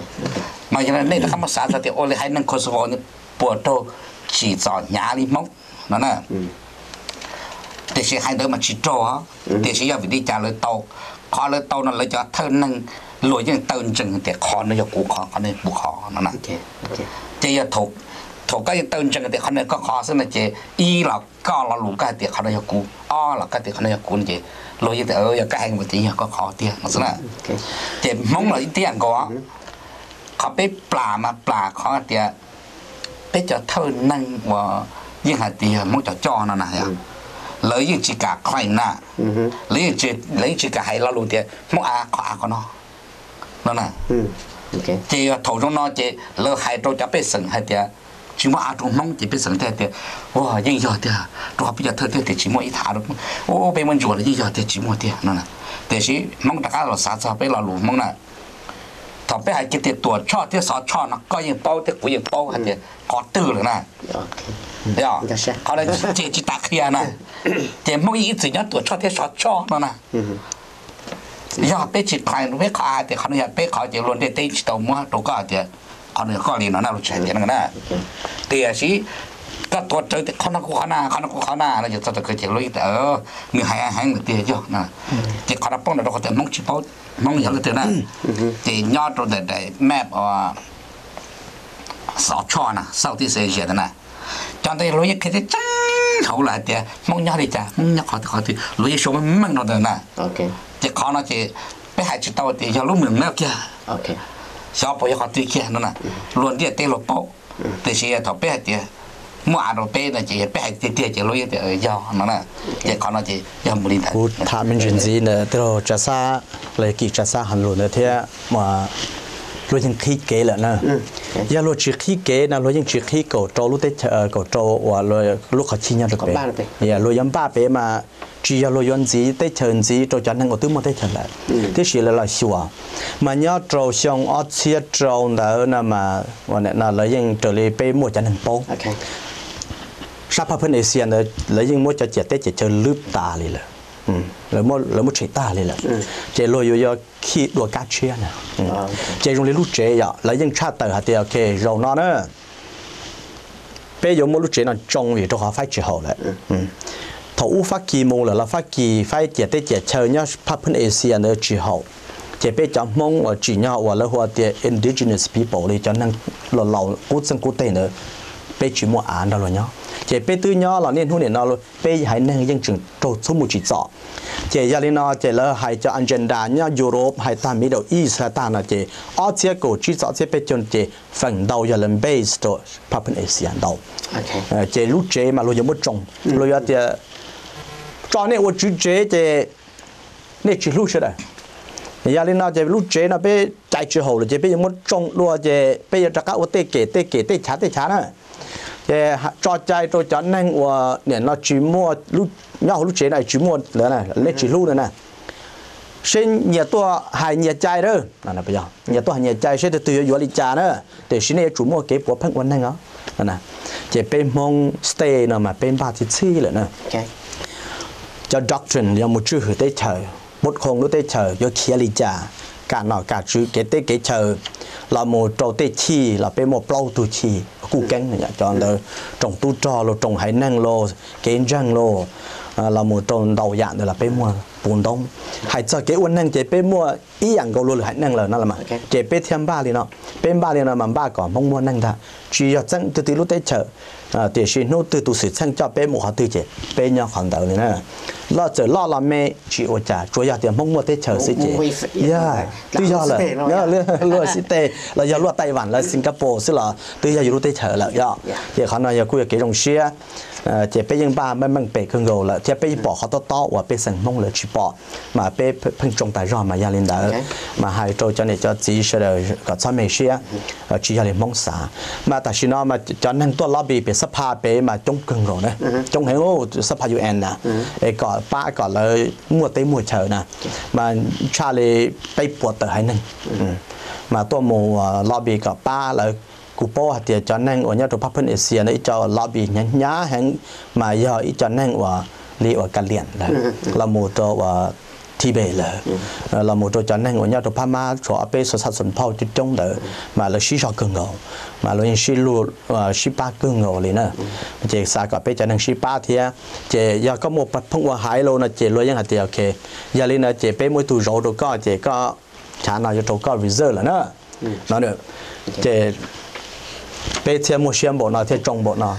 mà giờ này là các một xã thì ông hay là Kosovo thì bỏ trâu chỉ chọn nhà đi mong nó nèแต่สิ่งให้เดิมมาชิโจ้ฮะแต่สิ่งอย่างวิธีการเลยโตคอเลยโตนั่นเลยจะเท่านั้นรวยยังเติมจึงแต่คอเนี่ยจะกูคอเขาเนี่ยบุคอนั่นน่ะเจียถูกถูกก็ยังเติมจึงแต่เขาเนี่ยก็คอซึ่งน่ะเจอีเราก็เราลูกก็แต่เขาเนี่ยจะกูอ้อเราก็แต่เขาเนี่ยจะกูเจรวยยังแต่เออยังก็แหงหมดทีก็คอเตี้ยนั่นน่ะเจมองเลยเตี้ยก็เขาไปปลามาปลาเขาเตี้ยไปจะเท่านั้นว่ายิ่งหาเตี้ยมองจะจ่อนั่นน่ะlấy những chỉ cả khoai nè lấy những chỉ lấy chỉ cả hay lo luôn thì mong à khó à có nó nó nè chỉ thầu trong nó chỉ lỡ hai trâu chắp bê sừng hay thì chỉ mà ăn trong mong chỉ biết sẵn thế thì wow những giờ thì rồi bây giờ thôi thì chỉ mua ít thả được ô bên mình rồi là những giờ thì chỉ mua thì nó nèแต่สิมองตะก้าเราสาสาไปเราหลุมมองน่ะถ้าไปให้กินตัวชอบที่สอชอบนะก็ยังเป้าที่กูยังเป้าหันเดียกอตื้อเลยนะเดี๋ยวเขาเลยเจจิตาเคลียนะเจมองอีกสิ่งนั้นตัวชอบที่สอชอบนั่นนะอย่าไปจิตใครไม่ขาดแต่เขาเนี่ยไปเขาจะล้วนได้เต้นตัวมั่วตัวก็เดียเขาเนี่ยก็เรียนนะรู้จักเดียนั่นนะแต่สิก็ตัวเจอแต่เขาหน้ากูเขาหน้าเขาหน้ากูเขาหน้าเราจะจะเคยเจอรู้แต่เออเนื้อหายหายเดียวเยอะนะแต่เขาหน้าป้องเราก็จะมองชิบเอามองอย่างเดียวนะแต่ยอดตัวแต่แม่อ่าสาวช่อนะสาวที่เสียเสียนะจนแต่รู้ยังแค่จะจ้าเขาหลายเดียวมองยอดเลยจ้ามองยอดเขาเขาที่รู้ยังชมมันมันเราเดินนะแต่เขาเนาะจะไปหายจิตตัวแต่ยังรู้เหมือนแล้วแค่ชอบไปยังเขาตีแค่นั่นนะล้วนเดียวเตะหลบโป๊ะแต่เสียถอดไปเดียวมั่วเราเป็นนะจีไปให้เตี้ยจะรู้ยังแต่เออยอนั่นน่ะจะขอเราจะยังบริษัทกูทำเป็นจริงจริงเนี่ยที่เราจะซาเลยกี่จะซาหันหลุดเนี่ยที่มาเรายังขี้เกะแหละนะอย่าเราจีขี้เกะนะเรายังจีขี้เก่าโจรู้ได้เออเก่าโจว่าเราลูกเขาชี้เนี่ยเราเป็นอย่าเรายังบ้าไปมาจีอย่าเราย้อนจีได้เชิญจีโจจันทร์ก็ตื้อมาได้เชิญแหละที่สิ่งเราชัวมันย่อโจช่องออเชียโจเดอร์นะมาวันนี้นะเรายังเจอเลยไปหมดจันทร์โป๊ชาพเพื่อนเอเชียเนี่ยแล้วยังมั่วจะเจ็ดเต้จะเจอลืบตาเลยล่ะแล้วมั่วแล้วมั่วเฉยตาเลยล่ะเจลอยอยู่ขี้ตัวกัดเชียนะเจตรงนี้ลูกเจอ่ะแล้วยังชาติแต่หาเดียวเคเราเนาะเนอะเป้ยมั่วลูกเจน่ะจงอยู่ตัวเขาไฟเจียวเลยถ้าอู้ฟักกี่โมงแล้วเราฟักกี่ไฟเจ็ดเต้เจ็ดเชยเนี่ยพเพื่อนเอเชียเนี่ยเจียวเจเป้จำมองว่าจีเนี่ยว่าแล้วหัวเดีย indigenous people เลยจะนั่งเราเรากูสังกูเต้เนี่ยเป้จีมั่วอ่านเราเลยเนาะเจเป้ตื้อยอเราเนี่ยทุนเนี่ยเราเป้หายนั่งยังจึงโตสมุจิจ่อเจยาลินาเจแล้วหายจะอันเจนดาเนี่ยยุโรปหายตามมิดเดิลอีสหายตามนะเจออเจียกูจิจ่อเจเป้จนเจฝั่งดาวยาลันเบสตัวพับเป็นเอเชียดาวเจลูเจมาเราจะมุดจงเราอยากจะตอนนี้ว่าจุเจเจเนี่ยจิลูใช่ไหมยาลินาเจลูเจนะเป้ใจจิโหเลยเจเป้ยังมุดจงรัวเจเป้จะก้าวเตะเกเตะเกเตะช้าเตะช้านะเจจอใจตัวจันนั่งว่าเนี่ยเราจีมัวลูย่อลูกเจnàyจีมัวเลยนะเล็กจีลูเลยนะเช่นเนี่ยตัวหายเนี่ยใจเด้อนั่นนะพี่ยอเนี่ยตัวหายเนี่ยใจเช่นตัวอยู่ลิจาเนอะแต่ชิ้นนี้จีมัวเก็บปวดพังวันนั่งเหรอนั่นนะเจเป็นมองสเตย์นะมาเป็นบาติซี่เลยนะจะด็อกทรินยังมุ่งชื่อได้เฉยบทคงรู้ได้เฉยยกเขียลิจาการนอกการชื่อเกตเตเกเฉยเราโมโตเตชีเราเป็นโมเปล่าตัวชีกูแกงเนี่ยจอนเราจงตู้จอเราจงหายนั่งโลเกณฑ์จังโลเราโมจงดาวยานเราเป็นมัวปูนดงหายจะเกวันนั่งเจเป็นมัวอีอย่างก็รู้เลยหายนั่งเลยนั่นแหละมั้งเจเป็นเทียมบ้าเลยเนาะเป็นบ้าเลยเนาะมันบ้าก่อนมังมัวนั่งท่าชีอยากจังตัวตีรู้ได้เฉยเดี๋ยวชีโน้ตตัวสื่อช่างจะเป็นหมู่เขาตัวเจเป็นยังขันเดิมเลยนะเราเจอล่อเราไม่ชีโอจ่าช่วยอยากเดี๋ยวมังมัวได้เฉยสิเจย่าตัวยอเลยเนี่ยเรื่องเรื่องสิเตเราอยากรู้ไต้หวันและสิงคโปร์สิเหรอตัวยาอยู่รู้ได้เฉยแล้วย่าเดี๋ยวเขาเนี่ยอยากคุยกับเกจงเชียเจเป็นยังบ้าไม่มั่งเป๊ะเครื่องโง่ละเจเป็นปอกเขาต้อว่าเป็นสังมงเลยชีปอมาเป็นพึ่งจงแต่รอมายาลินดามาให้โจจะเนี่ยจะจีเสด็จกับชาวเมเชียจียาลินมงสามาแต่ชิโนมาจะนั่งตัวล็อบบี้เป็นสภาเป็นมาจงเครื่องโง่นะจงเห็นโอ้สภายูเอ็นนะไอ้ก่อนป้าก่อนเลยมัวเตมัวเฉยนะมาชาเลยไปปวดเตอให้นั่งมาตัวโมล็อบบี้กับป้าเลยกูโป้หัดเดียจอนนั่งวันนี้ตัวพับเพื่อนเอเชียนะอีจอล็อบบี้ยันย้าแห่งมาย่ออีจอนนั่งว่าเรียกว่าการเรียนเลยเราโมตัวว่าทิเบตเลยเราโมตัวจอนนั่งวันนี้ตัวพม่าชัวร์เป็นสัตว์สนเผ่าจุดจงเลยมาเราชี้ชอบกึ่งเงามาเรายังชี้ลูชี้ป้ากึ่งเงาเลยนะเจสากับเป็นจอนนั่งชี้ป้าเทียเจยาก็โมปัดพงว่าหายโลนะเจรวยยังหัดเดียโอเคยาลีนะเจเป็นมวยตัวโจตัวก็เจก็ชาหน่อยตัวก็รีเซอร์แล้วนะนั่นเด้อเจเป็นเทียมเชียมบ่เนาะเทียจงบ่เนาะ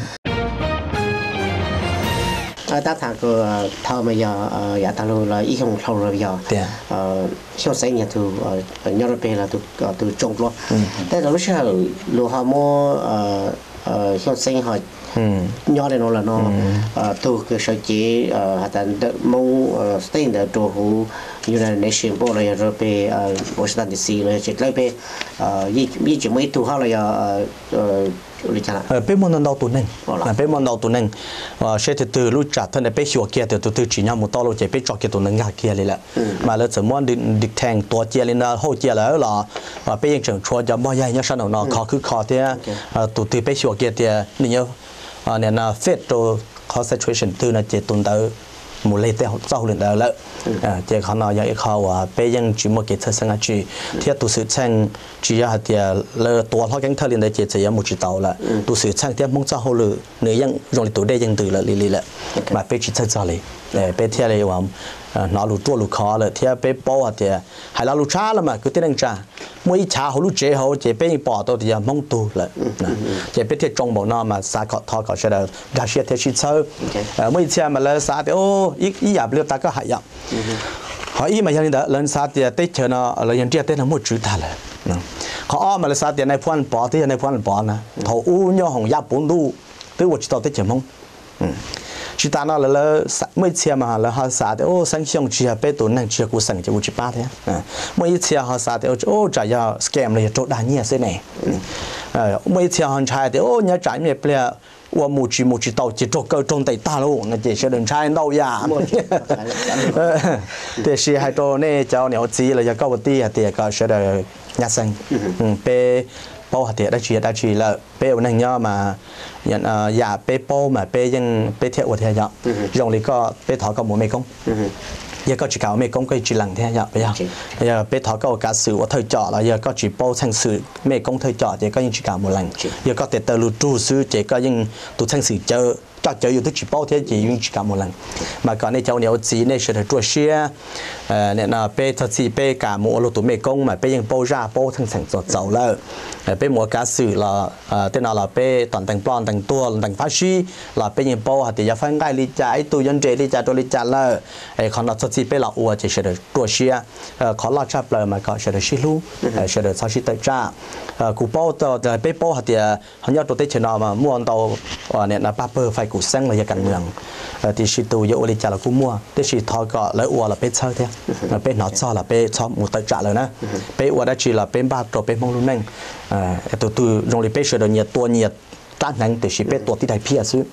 ta thằng cái thao mà giờ giờ ta luôn là ít không thao rồi giờ sau sinh nhật từ nhau là về là từ từ trồng luônแต่เราใช่ลูกhọ mua sau sinh họ nhau này nó là nó từ cái sở chỉ hạt tán mong stay ở chỗ hồ United Nations bộ là rồi về Washington đê xê là chỉ lấy vềยี่ยี่chỉ mấy tu họ là bé môn đầu tụi neng bé môn đầu tụi neng sẽ từ từ lúc trả thân này bé xua kia từ từ chỉ nhau một to lúc chỉ bé cho kia tụi neng ngã kia lại mà là chỉ muốn định thànhตัวkia lên là hỗ trợ là là béยังchẳng chua cho bao nhiêu nhá sao nó khó cứ khó thế tụi từ bé xua kia thì nhiều nên là phết rồi concentration từ là chỉ tụi tao một lệ theo sau lần đó là chỉ khó nói những khó và bây giờ chỉ một cái thời gian chỉ thì tu sửa sang chỉ là thì làตัวเขายังเท่าเรียนได้เจ็ดจะยังมุจิตเอาละtu sửa sangที่มุ่งจะเอาเลยเนื้อยังรองตัวได้ยังตื่นละลิลิละมาไปจิตจะเลยไปเที่ยวเลยว่าน้าลูตัวลูกค้าเลยที่ไปป้อที่ให้เราลูกช้าละมาก็ที่นั่งจ้ามื่อช้าเขาลูกเจ้าเขาจะไปป้อตัวที่มุ่งตัวเลยจะไปที่จงบอกน้ามาสาขอทอเขาเสด็จกาเชียที่ชิดเช้าเมื่อเช้ามาเลยสาที่โอ้อีอีหยาบเลือดตาก็หายยับhọ ý mà hiện tại lần sau thì tết chờ nó là hiện tại tết nó một chữ ta là họ mà là sau thì này phân bỏ thì này phân bỏ nè thầu u nhau hồng giáp bốn đu tới một chữ tết chờ mong chỉ ta nó là là mấy xe mà là họ sau thì ô sang xong chỉ là bé tụi năng chỉ là của sang chỉ một chữ ba thế mấy xe họ sau thì ô trả cho scam này chỗ đa nhiều thế này mấy xe họ trai thì ô nhớ trái miệt bây giờว่ามูจิมูจิเต่าจิตก็จงแต่ตาลูกนั่นจะเชื่อเดินชายเต่ายาแต่ชีให้ตัวนี่เจ้าเหนียวจีเลยจะก็วันที่เดี๋ยวก็เชื่อเดินยัดสังเป้ป้อเดี๋ยวได้ชีได้ชีแล้วเป้วันนั้นย่อมาอย่างอย่าเป้ป้อมาเป้ยังเป้เที่ยวเที่ยวย่อยงลีก็เป้ถอกับหมูเมกงgiờ có chỉ cáo mấy công cái chỉ lằng thế nhở bây giờ bây giờ bé thọ có cả sự và thời trọ là giờ có chỉ bao thành sự mấy công thời trọ thì có những chỉ cáo một lần giờ có thể từ lưu trú sư chỉ có những tụ thành sự chờ cho chờอยู่ที่chỉ bao thế chỉ những chỉ cáo một lần mà còn này cháu nếu chỉ này sẽ được trôi xe này là bé thật sự bé cả một lô tụ mấy công mà bé những bao ra bao thành thành giọt dầu là bé một cả sự là tên nào là bé toàn thành plan thành tua thành phát sĩ là bé những bao thì giờ phải ngay lý giải tụ dân trẻ lý giải tôi lý giải là còn là thật sự bé là ua chỉ sẽ được trôi xe khó là chấp lời mà có sẽ được xí lú sẽ được sau xí tới trả cụ bao tờ bé bao thì họ nhớ tôi tới chuyện nào mà mua tàu này là ba bơ phải cụ sang là giờ cảnh mường thì sĩ tù giờ oli trả là cụ mua thì sĩ thọ có lấy ua là bé chơi thế là bé nó cho là bé cho một tới trả lời nè bé ua đã chỉ là bé ba rồi bé mong luôn nè từ từ trong lịch bé sửa được nhiệt tua nhiệt tan năng thì chỉ bé tua tí đại pia xứ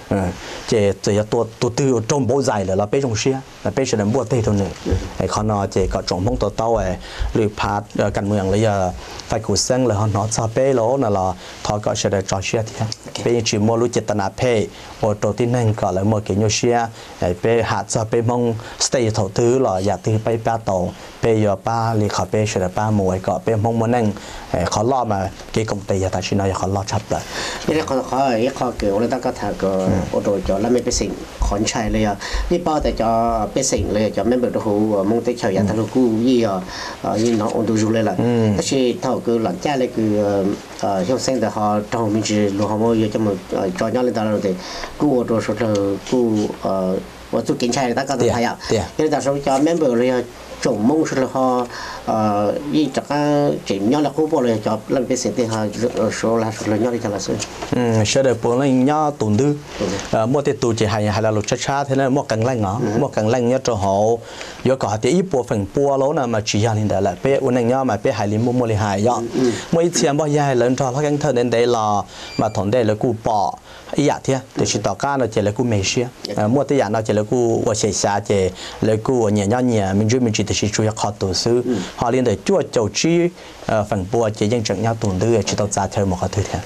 chỉ chỉ tua tua từ trong bộ dài là bé trong xe là bé sửa được mua tê thôi nữaไอ้คนนอchỉ có trong mong tua tao ấyหรือพาดกันเมืองเลยphải cụ sang là họ nó cho bé lỗ là là thọ có sửa được trò xe thì bé chỉ mua lúcจิตนาเพย์โอตัวที่นั่งก็เลยmua cái nhau xeไอ้béหาcho bé mong stay thầu thứ làอยากตื้อไปป้าโตbéยอป้าหรือเขาbéสระป้าหมวยก็béมองมานั่งเขาล่อมาเกี่ยกงตีแต่ชินอยเขาล่อชับเลยนี่เขาเขาไอ้เขาเกี่ยวแล้วตั้งก็ทางก็โอโดจอแล้วไม่เป็นสิ่งขอนชัยเลยอ่ะนี่ป้าแต่จอเป็นสิ่งเลยจอไม่เบิดหูมองแต่เฉยยันทะลุกู้ยี่อ่ะยี่น้ององดูรูเลยล่ะแต่ชีเท่าคือหลังจากเลยคือเอ่อช่วงเส้นแต่เขาตรงมีจีหลวงพ่อโมยจะมาจอย้อนเลยตลอดเลยกู้โอโดสุดเลยกู้เอ่อว่าจุกินชัยตั้งก็ตัวไทยอ่ะนี่แต่สมัยจอไม่เบิดเลยจงมุ่งสุดเลยเขาเอ่อยี่จากการจีนย้อนแล้วกู้พอเลยจอแล้วเป็นสิ่งที่เขาโชว์แล้วสุดเลยย้อนที่จะละซึ่งอืมเชื่อเดี๋ยวพวกนั้นย้อนตุ่นดื้อเอ่อมั่วแต่ตูจีหายหายแล้วหลุดช้าๆเท่านั้นมั่วกังแรงเนาะมั่วกังแรงย้อนจะเขาย้อนก่อนที่อีปัวฝั่งปัวแล้วนะมาจีย้อนนี่แต่ละเป๊ะวันนั้นย้อนมาเป๊ะหายลิ้มมั่วเลยหายย้อนมั่วอีเทียมบ่ย้ายเลยทอดเขาแข่งเท่านั้นได้รอมาถอนได้แล้วกูปออีอย่างเทียแต่ชิต่อการเราเจริญกูไม่เชื่อมั่วแต่อย่างเราเจริญกูว่าเสียชาเจริญกูเนี่ยย้อนเนี่ยมันช่วยมันจีแต่ชิช่วยขอตัวซื้อhọ liên để chua chầu chi phần bùa chỉ dân trận nhau tuần đưa chỉ tao ra theo một cái thứ thế.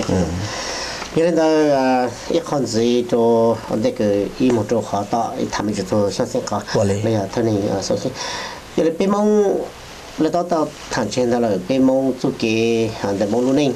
như thế đó ít con gì cho anh đây cái ý một chỗ khó tỏ tham dự cho sản sinh có bây giờ thế này sản sinh như là bên mong là đó tao thẳng trên đó là bên mong chú kế hàng để mong luôn nên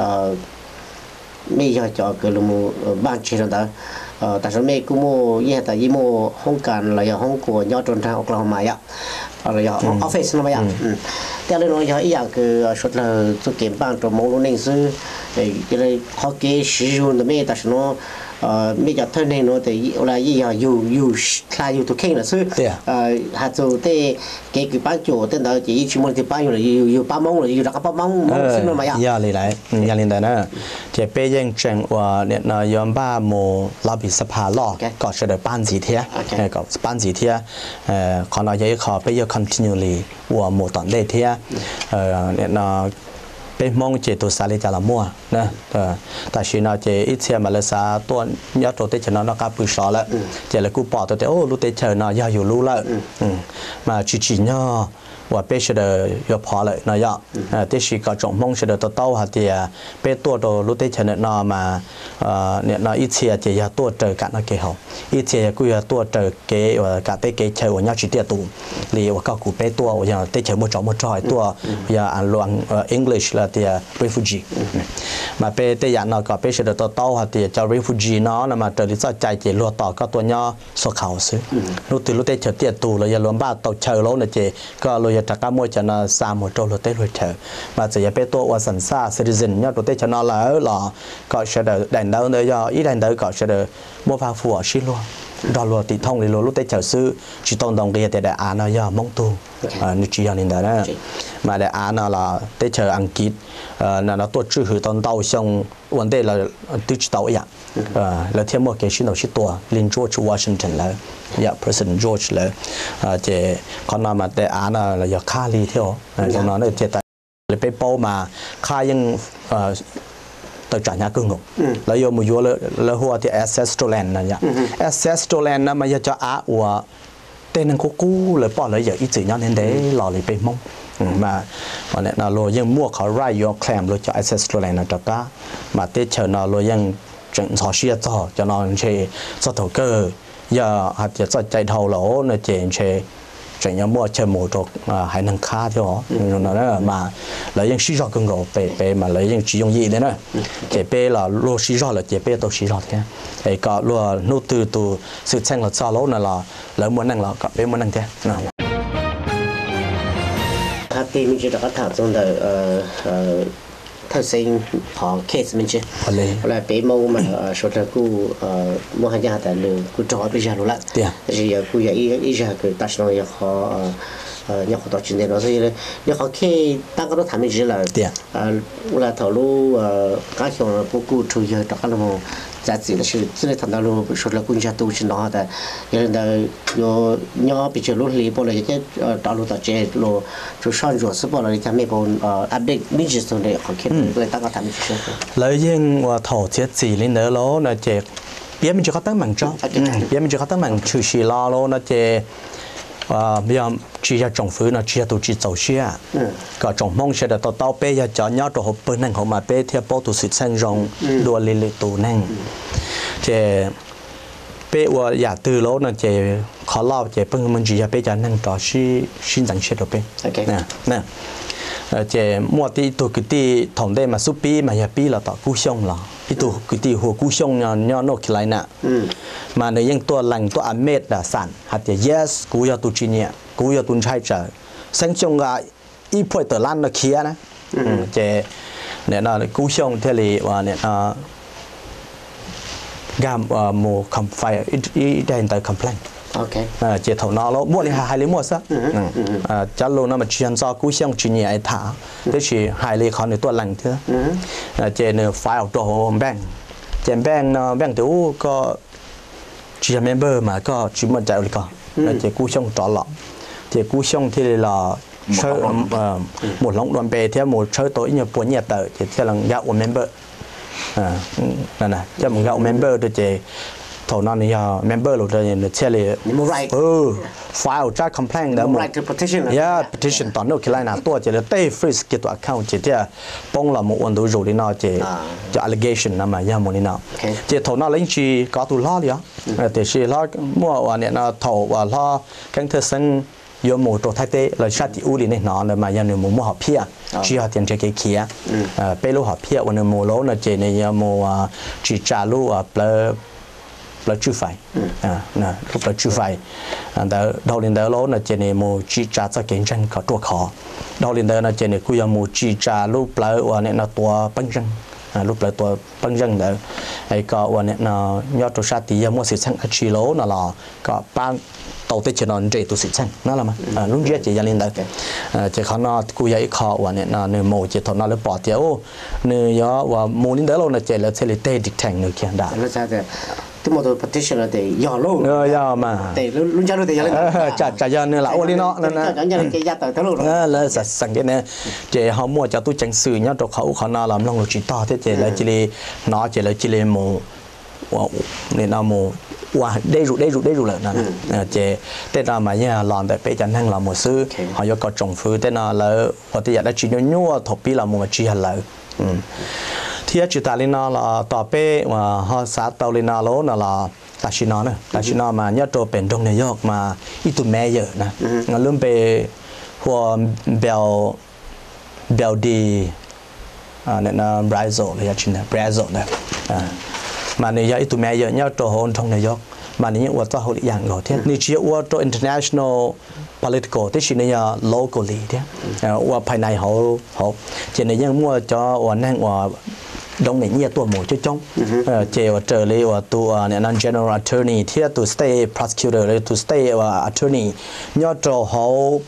bây giờ cho cái luôn ban chỉ đó tại sao mấy cũng mua như tại vì mua không cần là giờ không của nhau trốn ra Oklahoma vậy là giờ office nó vậy theo nên nói giờ ý là cái suất là chú kế ban cho mong luôn nên sư để cái họ kế sử dụng được mấy tại sao nó bây giờ thân này nó thì là gì à dù dù là dù thuộc kinh là sư hạt dù thế cái cái bán chỗ tên đó chỉ chỉ muốn thì bán là dù dù bán mông là dù đặt bán mông mông xin nó mà ya ya lại ya lên đây nè chỉ bây giờ chẳng vàเนี่ยนะยอมบ้าโมเราbịสภาล่อก็จะได้bán gì thếก็bán gì thếขอหน่อยจะขอไปยอ continually ว่าโมตอนได้thếเนี่ยนะไป bên mong chế tu sa li cho là mua nè tại vì nó chế ít xe mà là sa tuần nhớ tổ tết cho nó nó cả bự sọ lại chế là cú bỏ tổ tết ô lúc tết chờ nó giaoอยู่รู้lại mà chỉ chỉ nhớว่าเป้เสด็จยพอเลยนะยะเตชิก็จงมองเสด็จตัวเต้าหาเดียเป้ตัวตัวรู้เตชเนนอมาเนี่ยนออีเชียเจียตัวเจอกันนะเกเหาอีเชียกูยตัวเจอเกว่าการเป้เกเชยว่าญาติเตียตูเรียว่าก็กูเป้ตัวว่าเตเชยมั่วจ่อมั่วจ่อยตัวว่าอ่านลวง English ละเดีย refugee มาเป้เตยานอก็เป้เสด็จตัวเต้าหาเดียจะ refugee เนาะนะมาเจอที่ใจเจรัวต่อก็ตัวย่อสเขาซื้อรู้ตื่นรู้เตเชยเตียตูเลยอย่ารวมบ้าตกเชยแล้วนะเจก็เลยจากการมั่วจะน่าสามหัวโจรเตลุยเถอะมาจะอย่าเป้ตัวว่าสันซา citizen เนี่ยตัวเตชนะแล้วหรอก็เสด็จแดนเดินเลยย่ออีแดนเดินก็เสด็จมั่วพาฟัวชิลัวดอลลัวติท่องเลยรู้เตเฉซื้อจีตองดองเรียแต่ได้อ่านย่อมงตูนิจิยานินดานะมาได้อ่านละเตเฉอังกฤษนั่นตัวชื่อคือตอนเต้าช่องวันเดเราติดเต้าอย่างแล้วเทียมว่าเกชิโนชิตัวลินจอร์จวอชิงตันแล้วอย่า president George เลยเจเขานำมาแต่อ่านเราอย่าฆ่าลีเที่ยวตรงนั้นเนี่ยเจแต่เลยไปโป้มาฆ่ายังตัวจ่ายยาครึ่งหกแล้วโยมอยู่เลยแล้วหัวที่ ancestral land นั่นอย่าง ancestral land นั่นมันจะอาวัวเต้นนังกู้เลยป้อนเลยอย่าอีจืดย้อนเน้นเด้หล่อเลยไปมงมาวันนี้นาโลยังมั่วเขาไร่ยอแคลมเลยจะ ancestral land นั่นจะก้ามาเตเชนาโลยังจังสอเชียต่อจะนอนเชสตอเกอร์อย่าอาจจะใจเท่าหล่อในเจนเชจังยังมั่วเชหมูตกหายนังค่าที่หรอนั่นนะมาแล้วยังชี้รอกังโกเปเปมาแล้วยังชี้ยงยี่เลยนะเจเป้ละโลชี้รอเลยเจเป้ตัวชี้รอแค่ไอ้ก็รัวนู่ตัวตัวสื่อแจ้งเราซาโลนั่นละแล้วม้วนนั่งเราก็เป้ม้วนนั่งแค่นะ他对面就那个头中的呃呃头先跑 case 面去，后来被某嘛呃说的กู呃某行家的路กู找不下路了，但是也กู也一一下个大市场也好呃呃也好到今天了，所以呢也好看大家都谈没起了，呃我来头路呃刚想不顾出去大家那么。在这里是这里谈到了说了国家都是哪的，有人的有鸟比较路里包了一些呃道路到这路就上弱是包了一家没包呃 update 没几时的好看，来大家谈没起。 เลยยิ่งว่าถอดเสียสีลิ้นเนื้อแล้วนะเจเบี้ยมันจะเขาตั้งมันจ้าเบี้ยมันจะเขาตั้งมันชื่อชีลาแล้วนะเจอ่าพยายามชี้จะจงฟื้นนะชี้จะตัวชี้เจ้าเชี่ยก็จงมองเชื่อแต่ตัวเต้าเป้ยจะย้อนตัวหัวเปิ้ลนั่งเขามาเป้เทียบโป้ตัวสิทธิ์เส้นรองดัวลิลิตัวนั่งเจเป้ว่าอยากตื่นแล้วนะเจขอเล่าเจเพิ่งมันชี้จะเป้จะนั่งต่อชี้ชิ้นจังเชื่อตัวเป้นะนะเจมัวตีตัวคือตีถมได้มาสุปีมาอย่าปีเราต่อกู้ช่องเราพี่ตัวคือตีหัวกู้ช่องย้อนย้อนนกขี้ไรน่ะมาในยังตัวหลังตัวอเมดด่าสั่นหัดเจ yes กูอยากตัวจีเนียกูอยากตัวใช้เจอเส้นจงก็อีพอยตัวล้านเราเคียนะเจเนี่ยนะกู้ช่องเทลีว่าเนี่ยกามโมคอมไฟอีได้แต่คอมเพลนโอเคเจถอนอแล้วมั่วเลยหายเลยมั่วซะจัลโลนั่นมันเชียนซอกู้ช่องจีเนียไอ้ถาแต่ชีหายเลยเขาในตัวหลังเถอะเจเนี่ยไฟล์ตัวแบงเจแบงเนาะแบงตัวก็จีเมมเบอร์มาก็ชิมมันใจเลยก็เจกู้ช่องต่อหลอกเจกู้ช่องที่เราเชื่อหมดหลงโดนเปย์ที่หมดเชื่อตัวอีเนี่ยปวดเนี่ยเต๋อเจที่เราอยากว่าเมมเบอร์นั่นนะจะมึงอยากเมมเบอร์ตัวเจถอนนั่นนี่เมมเบอร์เราจะเนี่ยเชื่อเลยเออไฟล์จากคอมเพลนแล้วหมด yeah petition ตอนนู้นคือไรนะตัวเจเลยเต้ฟรีสกี่ตัว account เจที่ป้องเราหมดวันดูรูนี่นาเจจะ allegation นั่นมาย่าหมดนี่นาเจถอนนั่นแล้วจีก็ตัวล้อเลยอ่ะแต่ชีล้อมั่ววันเนี่ยนะถอว่าล้อกันเธอซึ่งยมหมูตัวไทยเต้เลยชาติอูรีนี่นอนเลยมาย่าหนึ่งหมูหมูหับเพี้ยชีหัดเตียนเจเกียเปรูหับเพี้ยวันหนึ่งหมูโลนะเจเนี่ยยมหมูจีจารูอ่ะเปล่าเปล่าชื่อไฟอ่านะรูปเปล่าชื่อไฟแต่ดาวลินเดอร์โลนะเจเนี่ยหมูจีจาจะเก่งจังกับตัวคอดาวลินเดอร์นะเจเนี่ยคุยหมูจีจารูปเปล่าวันเนี่ยนะตัวปังจังรูปเปล่าตัวปังจังเด้อไอ้ก็วันเนี่ยนะยอดตัวชาติยามว่าสิสังอาชีโลนะล่ะก็ปั้นตัวเตชนอนเจตุสิชังนั่นแหละมั้ยลุงเจียเจียลินได้เจ้าเขาหน้ากูอยากขอว่าเนี่ยนะเนื้อโมเจตอนนั้นเลยปอดเดียวเนื้อยว่าโมลินเดอร์เราเนี่ยเจแล้วเซลิเต้ดิกแทงเนื้อเขียนได้แล้วจะจะ tôi một petition là để dò luôn ờ giờ mà để luôn cho nó để chả chả giờ nữa là ô đi nó nên là cho cái giá tờ thế luôn ờ là sẵn sẵn cái này chỉ họ mua cho tôi chẳng xử nhá đồ khẩu họ nào làm lòng đồ chỉ to thế chỉ là chỉ là nó chỉ là chỉ là một nên nó một wow đây rồi đây rồi đây rồi là nè chỉ tên là mà nha làm tại bây giờ năng làm một sư họ có trồng phứ tên là là họ thì đã chỉ nhớ nhua thổ pi là một chỉ hạt lợi thì ở ta lên nó là tỏ pe mà họ xã tàu lên nó lố là là ta chỉ nói nè ta chỉ nói mà nhớ trộn bên trong này yok mà ít tụi mẹ giờ nè nó luôn về hoa bèo bèo đi à nên là Brazil là chỉ là Brazil nè mà này giờ ít tụi mẹ giờ nhớ trộn hôn trong này yok mà này những vật hội dạng rồi thế này chỉ vật trộn international political thế chỉ này là locally thế vật phải này họ họ chỉ này những mua cho vật năng vật đông này nhiều tuổi một chút trong chế vật trở lại vật tu này là general attorney thế tu state prosecutor tu state attorney nhớ trộn họ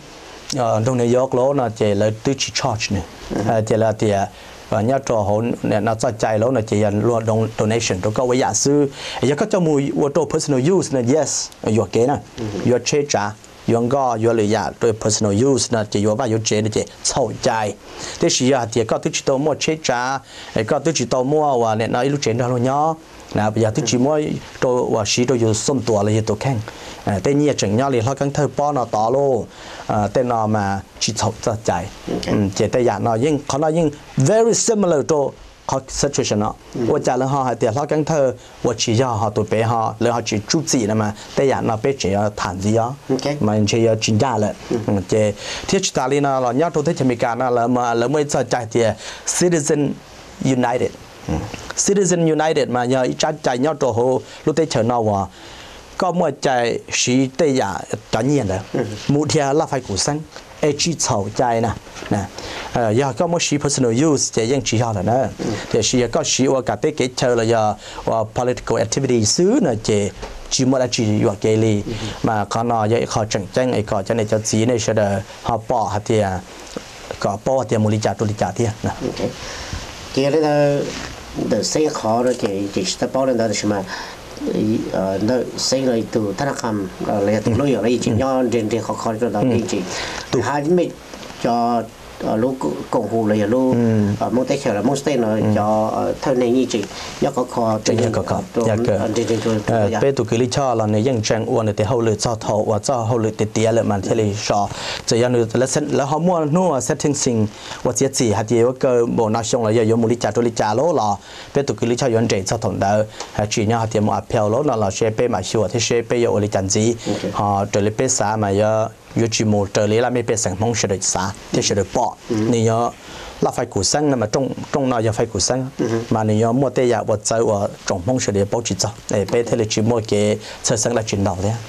đông này yok lố là chế là tu chỉ charge này chế là tiền và nhớ trò hồn này nó cho chạy lâu là chỉ là luôn don donation rồi có với giả sư giờ có cho mùi ô tô personal use là yes your kế nè your chế trả your go your lười giả rồi personal use là chỉ your ba your chế là chỉ sầu chạy thế thì giờ thì có thứ chỉ tàu mua chế trả có thứ chỉ tàu mua và này nó lúc chế đó luôn nhá là bây giờ thứ chỉ mua đồ và xí đồ dùng xôm tua là gì đồ khen tên nhiên chừng nhau thì họ căng thơ bao nó to luôn tên nó mà chỉ sầu chạy chỉ tên giả nó nhưng họ nói nhưng very similar to họ situation đó, tôi trả lời họ hay tiền họ căng thơ, tôi chỉ cho họ tụi bé họ, lời họ chỉ chú gì mà,แต่อย่างเราเป็นchỉ thản gì đó, mà chỉ chính raเลย, chỉที่จุดนี้นะเราเนี่ยตัวที่จะมีการนะเรามาเราไม่จะจ่ายที่ Citizen United, Citizen United มาเนี่ยจ่ายจ่ายเนี่ยตัวเขารู้ได้เชิญเราว่าก็มั่วใจสีแต่อย่างตอนนี้เลยมุทีเราไฟกุศลไอ้ชีเฉาใจนะนะเอ่อยาก็มั่วสี personal use จะยังชี้เขาเลยนะแต่สีก็สีว่าการเตะเกจเชอร์เลยว่า political activity ซื้อนะเจchỉ một là chỉอยู่เกลีมาเขาหน่อยเขาจังจังไอ้ก็จะในจะจีในเสดเขาปอหัดเทียก็ปอหัดเทียมูลิจ่าตุลิจ่าเทียนะเกลีนะเดี๋ยวเสียขอเลยเกจิสตาปอเลยนะใช่ไหมเอ่อเดี๋ยวเสียเลยตัวธนาคารอะไรตัวลุยอะไรจริงย้อนเรียนเรียนเขาคอยตัวเราจริงตัวหาไม่จอลูกกงหูเลยลูกมองเตะเฉยมองสเตนเลยจอเท่านี้จริงยกเขาคอจริงก็ก็อยากเกิดจริงๆตัวเป็นตัวกิริชาเราเนี่ยยังแจ้งอ้วนแต่เขาเลยเจ้าทอว่าเจ้าเขาเลยเตี้ยเลยมันที่เลยชอจะยังนึกแล้วแล้วเขามั่วนัว setting สิ่งว่าเสียจีหัดเยว่าเกิดโบนัสชงเลยยังยมูลิจ่าตัวลิจ่าโลล่ะเป็นตัวกิริชาย้อนเจเจ้าถนเดอจีเนี่ยหัดเยมูอัพเพลโลนั่นเราเชเป้มาชัวที่เชเป้ยโอลิจันจีฮะตัวลิเป้สามาเยอะยูจิโมเตอร์เลยละไม่เป็นสังมงเฉลี่ยสาที่เฉลี่ยปอนี่เนาะเราไฟกุศลนะมาจงจงเราอย่าไฟกุศลมานี่เนาะมัวแต่อยากว่าใจว่าจงมงเฉลี่ยปอจิตจ้ะไอ้เป็นเทเลจิโมเกะเชื่อสังละจินดาวเนี่ย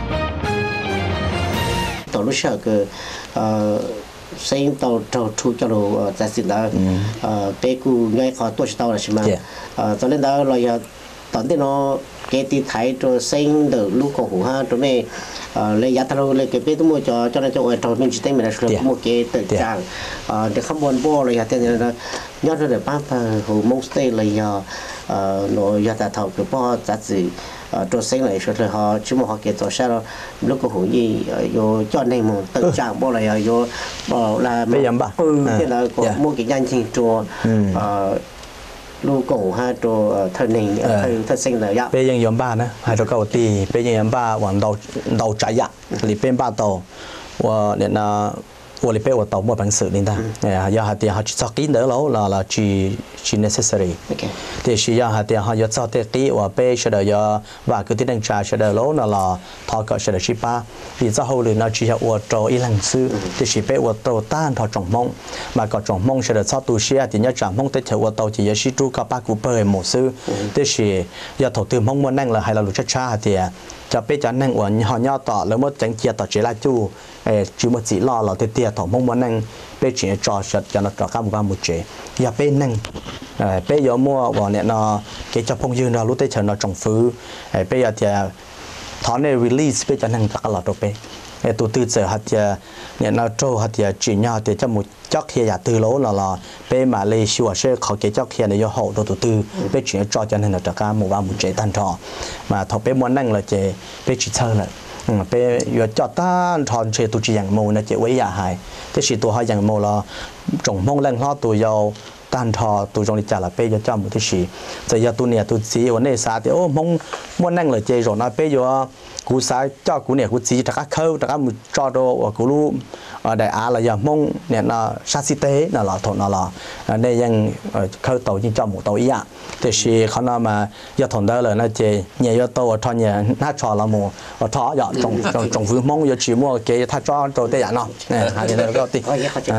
ตอนรู้สึกก็เอ่อเสียงตอนตอนทุกเจ้าเราจะสิ่งใดเอ่อเป้กูง่ายขอตัวชิตาวเลยใช่ไหมเอ่อตอนนั้นเราอยากตอนที่เราเกติไทยตัวเสียงเดือดลูกของหัวตัวนี้เลยยัดเราเลยเก็บไปตัวมัวจอจนจะเอาตัวนี้จิตเต็มเลยคือมัวเกติตื่นจางเดี๋ยวข้างบนบ่อเลยยัดเนี่ยนะยอดเลยป้าพหูมงสเตย์เลยยอหนูยัดแต่เท่าคือบ่อจัดสิตัวเสียงเลยสุดเลยเขาชิมเขาเกติตัวเช่าลูกของหัวยี่โยจอดในมัวตื่นจางบ่อเลยโยบ่อละปืนที่เราก็มัวกินยันจริงตัวลูกของห้าตัวเท่านี้เท่าเส้นเลยยะเป็นยังยอมบ้านะให้ตัวเก่าตีเป็นยังยอมบ้าหวังเราเราใจยะหรือเป็นบ้าโตว่าเนี่ยนะว่าเลยเป็นว่าโตมั่วบังสือนี่นะเนี่ยยาหาเดียเขาจะกินเด้อแล้วเราเราจีจี necessary แต่ชียาหาเดียเขาจะจะเตะตีว่าเป็นเฉลี่ยว่าคือที่นั่งชาเฉลี่ยแล้วเราเราทอก็เฉลี่ยชิป้าที่จะเขาเลยเราจีจะว่าโตอีหลังซื้อแต่ชีเป็นว่าโตต้านทอจงมงมาก็จงมงเฉลี่ยชอบตัวเชียที่เนี่ยจงมงแต่เฉลี่ยว่าโตจีจะชิจูกับป้ากูเปิดหมดซื้อแต่ชียาถอดตัวมงมันนั่งเลยให้เรารู้ชัดๆเดียจะเป็นจะนั่งว่าเขาย่อต่อแล้วเมื่อจังเกียร์ต่อเจริญจูเออจูมาจีรอเราเตี้ยถอดมงมันนั่งเป็นจีจอชัดจะนัดต่อข้ามกันหมดเจอย่าเป็นนั่งเออเป็นยอมัวว่าเนี่ยเนาะเกี่ยวกับพงยืนเรารู้ได้เชิญเราจงฟื้นเออเป็นอย่าจะถอนใน release เป็นจะนั่งตลอดตัวเป็นเออตัวตื่นเจอหัดจะเนี่ยเราโจหัดจะจีเนี่ยหัดจะมุด cho kia nhà tư lỗ là là bé mà lấy xua sẽ khó cái cho kia này do hậu đầu tư bé chuyển cho cho nên là tất cả một ba một chế tan trò mà thọ bé muốn năng là chế bé chỉ chơi là bé vừa cho tan tròn chế tụ chỉ dạng mù là chế với nhà hài thế chỉ tụ hai dạng mù là trồng mông lên lo tụ giàu tan trò tụ trong đi trả là bé cho cho một thế gì giờ giờ tụ này tụ chỉ vấn đề sao thì ô mông muốn năng là chế rồi nó bé vừa cú sai cho cú này cú chỉ tất cả khâu tất cả một cho đồ cú lu ở đại á là giờ mông này là sát sĩ tế là là thôn là là đâyยังkhâu tàu như cho một tàu ý ạ thì khiเขาnói mà giờ thôn đó là nó chỉ nhiều giờ tàu ở thôn nhà nát trò là một ở thọ giờ trồng trồng trồng vương mông giờ chỉ mua cái thắt cho tàu tây ạ nó này hai cái đó thì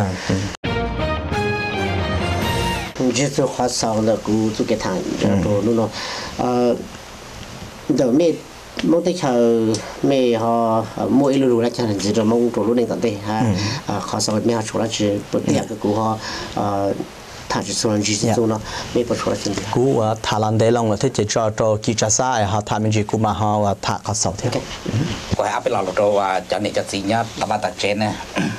chỉ số hóa sau là cú số cái thằng rồi luôn nó giờ mấy mong tới chờ mẹ họ mỗi lúa lúa là chờ gì rồi mong trổ lúa này tận đây ha họ sau mẹ họ trổ là chỉ bữa tiệc cái cú họ thả chỉ số là chỉ số nó mẹ bữa trổ là chỉ cú thả lan đấy lòng là thế chỉ cho cho kỹ cha sai họ thả mình chỉ cú mà họ thả họ sau thế có áp lực rồi và cho nên cho gì nhá tao bắt trên nè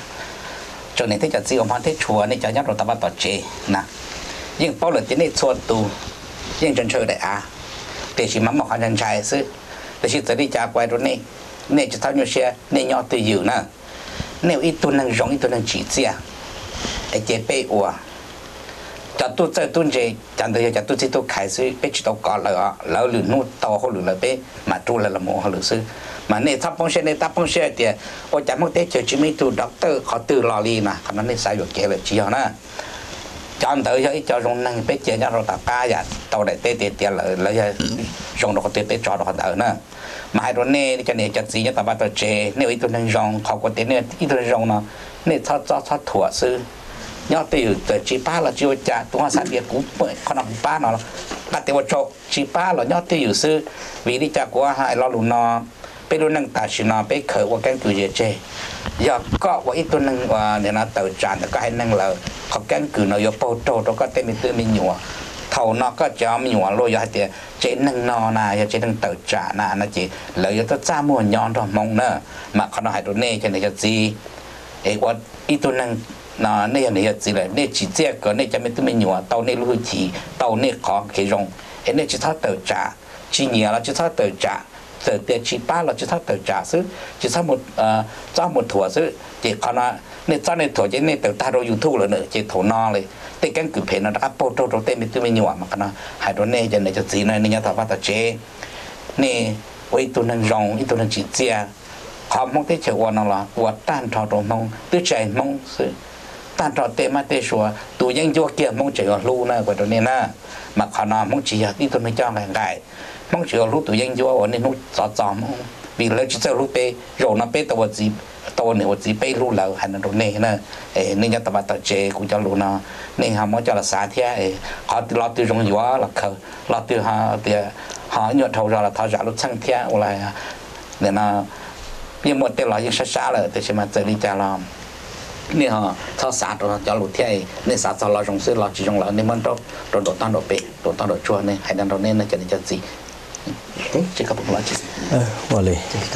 cho nên thế cho gì ông hắn thế chùa nên cho nhá rồi tao bắt trên nè nhưng bao lần thế này chùa tu nhưng chân chơi đấy à để chỉ mắm một hai chân trai xứแต่ชิดจะได้จากไว้ตรงนี้เนี่ยจะทำอยู่เชียเนี่ยยอดตัวอยู่นะเนี่ยอีตัวนึงร้องอีตัวนึงจีเจียไอเจเป้อัวจัดตัวเจอตัวเจจันตัวจัดตัวที่ตัวขายซื้อเป้ชิดตัวก่อนเลยอ่ะแล้วหรือนู่นต่อเขาหรือเลยเป้มาตัวเลยละโมเขาหรือซื้อมาเนี่ยทับปงเชียเนี่ยทับปงเชียเดียโอ้จัดมั่งเต้เจอจิมมี่ตัวด็อกเตอร์เขาตื่นรอลีนะคำนั้นเนี่ยสายอยู่เกลือจีนะจอนเตอร์ยังอีจอรงนั่งเป้เจียเราตากาอย่าตัวได้เต้เตี้ยเตี้ยเลยแล้วยังจงเราเต้เต้จอเราเตอร์นะmà hai đứa này cho nên chặt gì cho ta bắt đầu chế nếu ít tôi nên rong họ có tiền nên ít tôi rong nó nên cho cho cho thua sư nhớ từ từ chỉ ba là chỉ trả tôi sản nghiệp cũng con nào ba nó bắt tiêu cho chỉ ba là nhớ từ sư vì đi trả của hai lo lụn nó bây giờ năng tài sinh nó bây khởi của cái cứ gì chế giờ có của ít tôi năng để nó tự trả được cái năng là họ cái cứ nó yếu bao trâu nó có tên mình tự mình nhủ thầu nó có cho mình nhủ rồi giờ thì chế năng nó nè giờ chế năng tự trả nè nó chỉ lợi cho tất cả mua nhon rồi mong nữa mà còn hai đứa này cho nên cho gì ấy qua ít tôi năng nó này này gì là này chỉ tiếc cái này cho mình tự mình nhủ tàu này lưu chỉ tàu này có cái rong ấy này chỉ thắt tự trả chỉ nhiều là chỉ thắt tự trả tự tiền chỉ ba là chỉ thắt tự trả chứ chỉ thắt một cho một thủa chứ chỉ còn là này cho này thủa chỉ này tự ta rồi YouTube rồi nữa chỉ thổ noเลยแต่กันคือเพนนะอัปโปโตโตเต็มตัวไม่หยวมากันนะหายตัวนี้จะเนี่ยจะจีนเนี่ยเนี่ยถ้าว่าแต่เจนี่ไว้ตัวนั้นรองไอ้ตัวนั้นจีเจียขอมองที่เชื่อว่านั่นละว่าต้านทอตรงมองตัวใจมองสิต้านทอเตมาเตชัวตัวยังยั่วเกี่ยมองเชื่อรู้นะกว่าตัวนี้นะมาขอนมองจีที่ตัวไม่จ้องแรงไก่มองเชื่อรู้ตัวยังยั่ววันนี้นุ๊กจอจอมองvì lấy chỉ cho lúc bé rồi nó bé tao gì tao này gì bé lúc lâu hành động này nè nên cho tao bắt tao chơi cũng cho lúc nó nên họ muốn cho là xả thế họ lo từ trong gió là khờ lo từ họ thì họ nhớ thầu ra là thao giả lúc sang thế hoặc là để nó nhưng một tên là những xa xa là thì mà tự đi trả làm nên họ thao xả rồi cho lúc thế nên xả cho lo trong sự lo chỉ trong lo nên mình đâu rồi đổ tan đổ bể đổ tan đổ chua nên hay đang đổ nên nó cho nên cho gì chỉ có một loại chỉ ờ vậy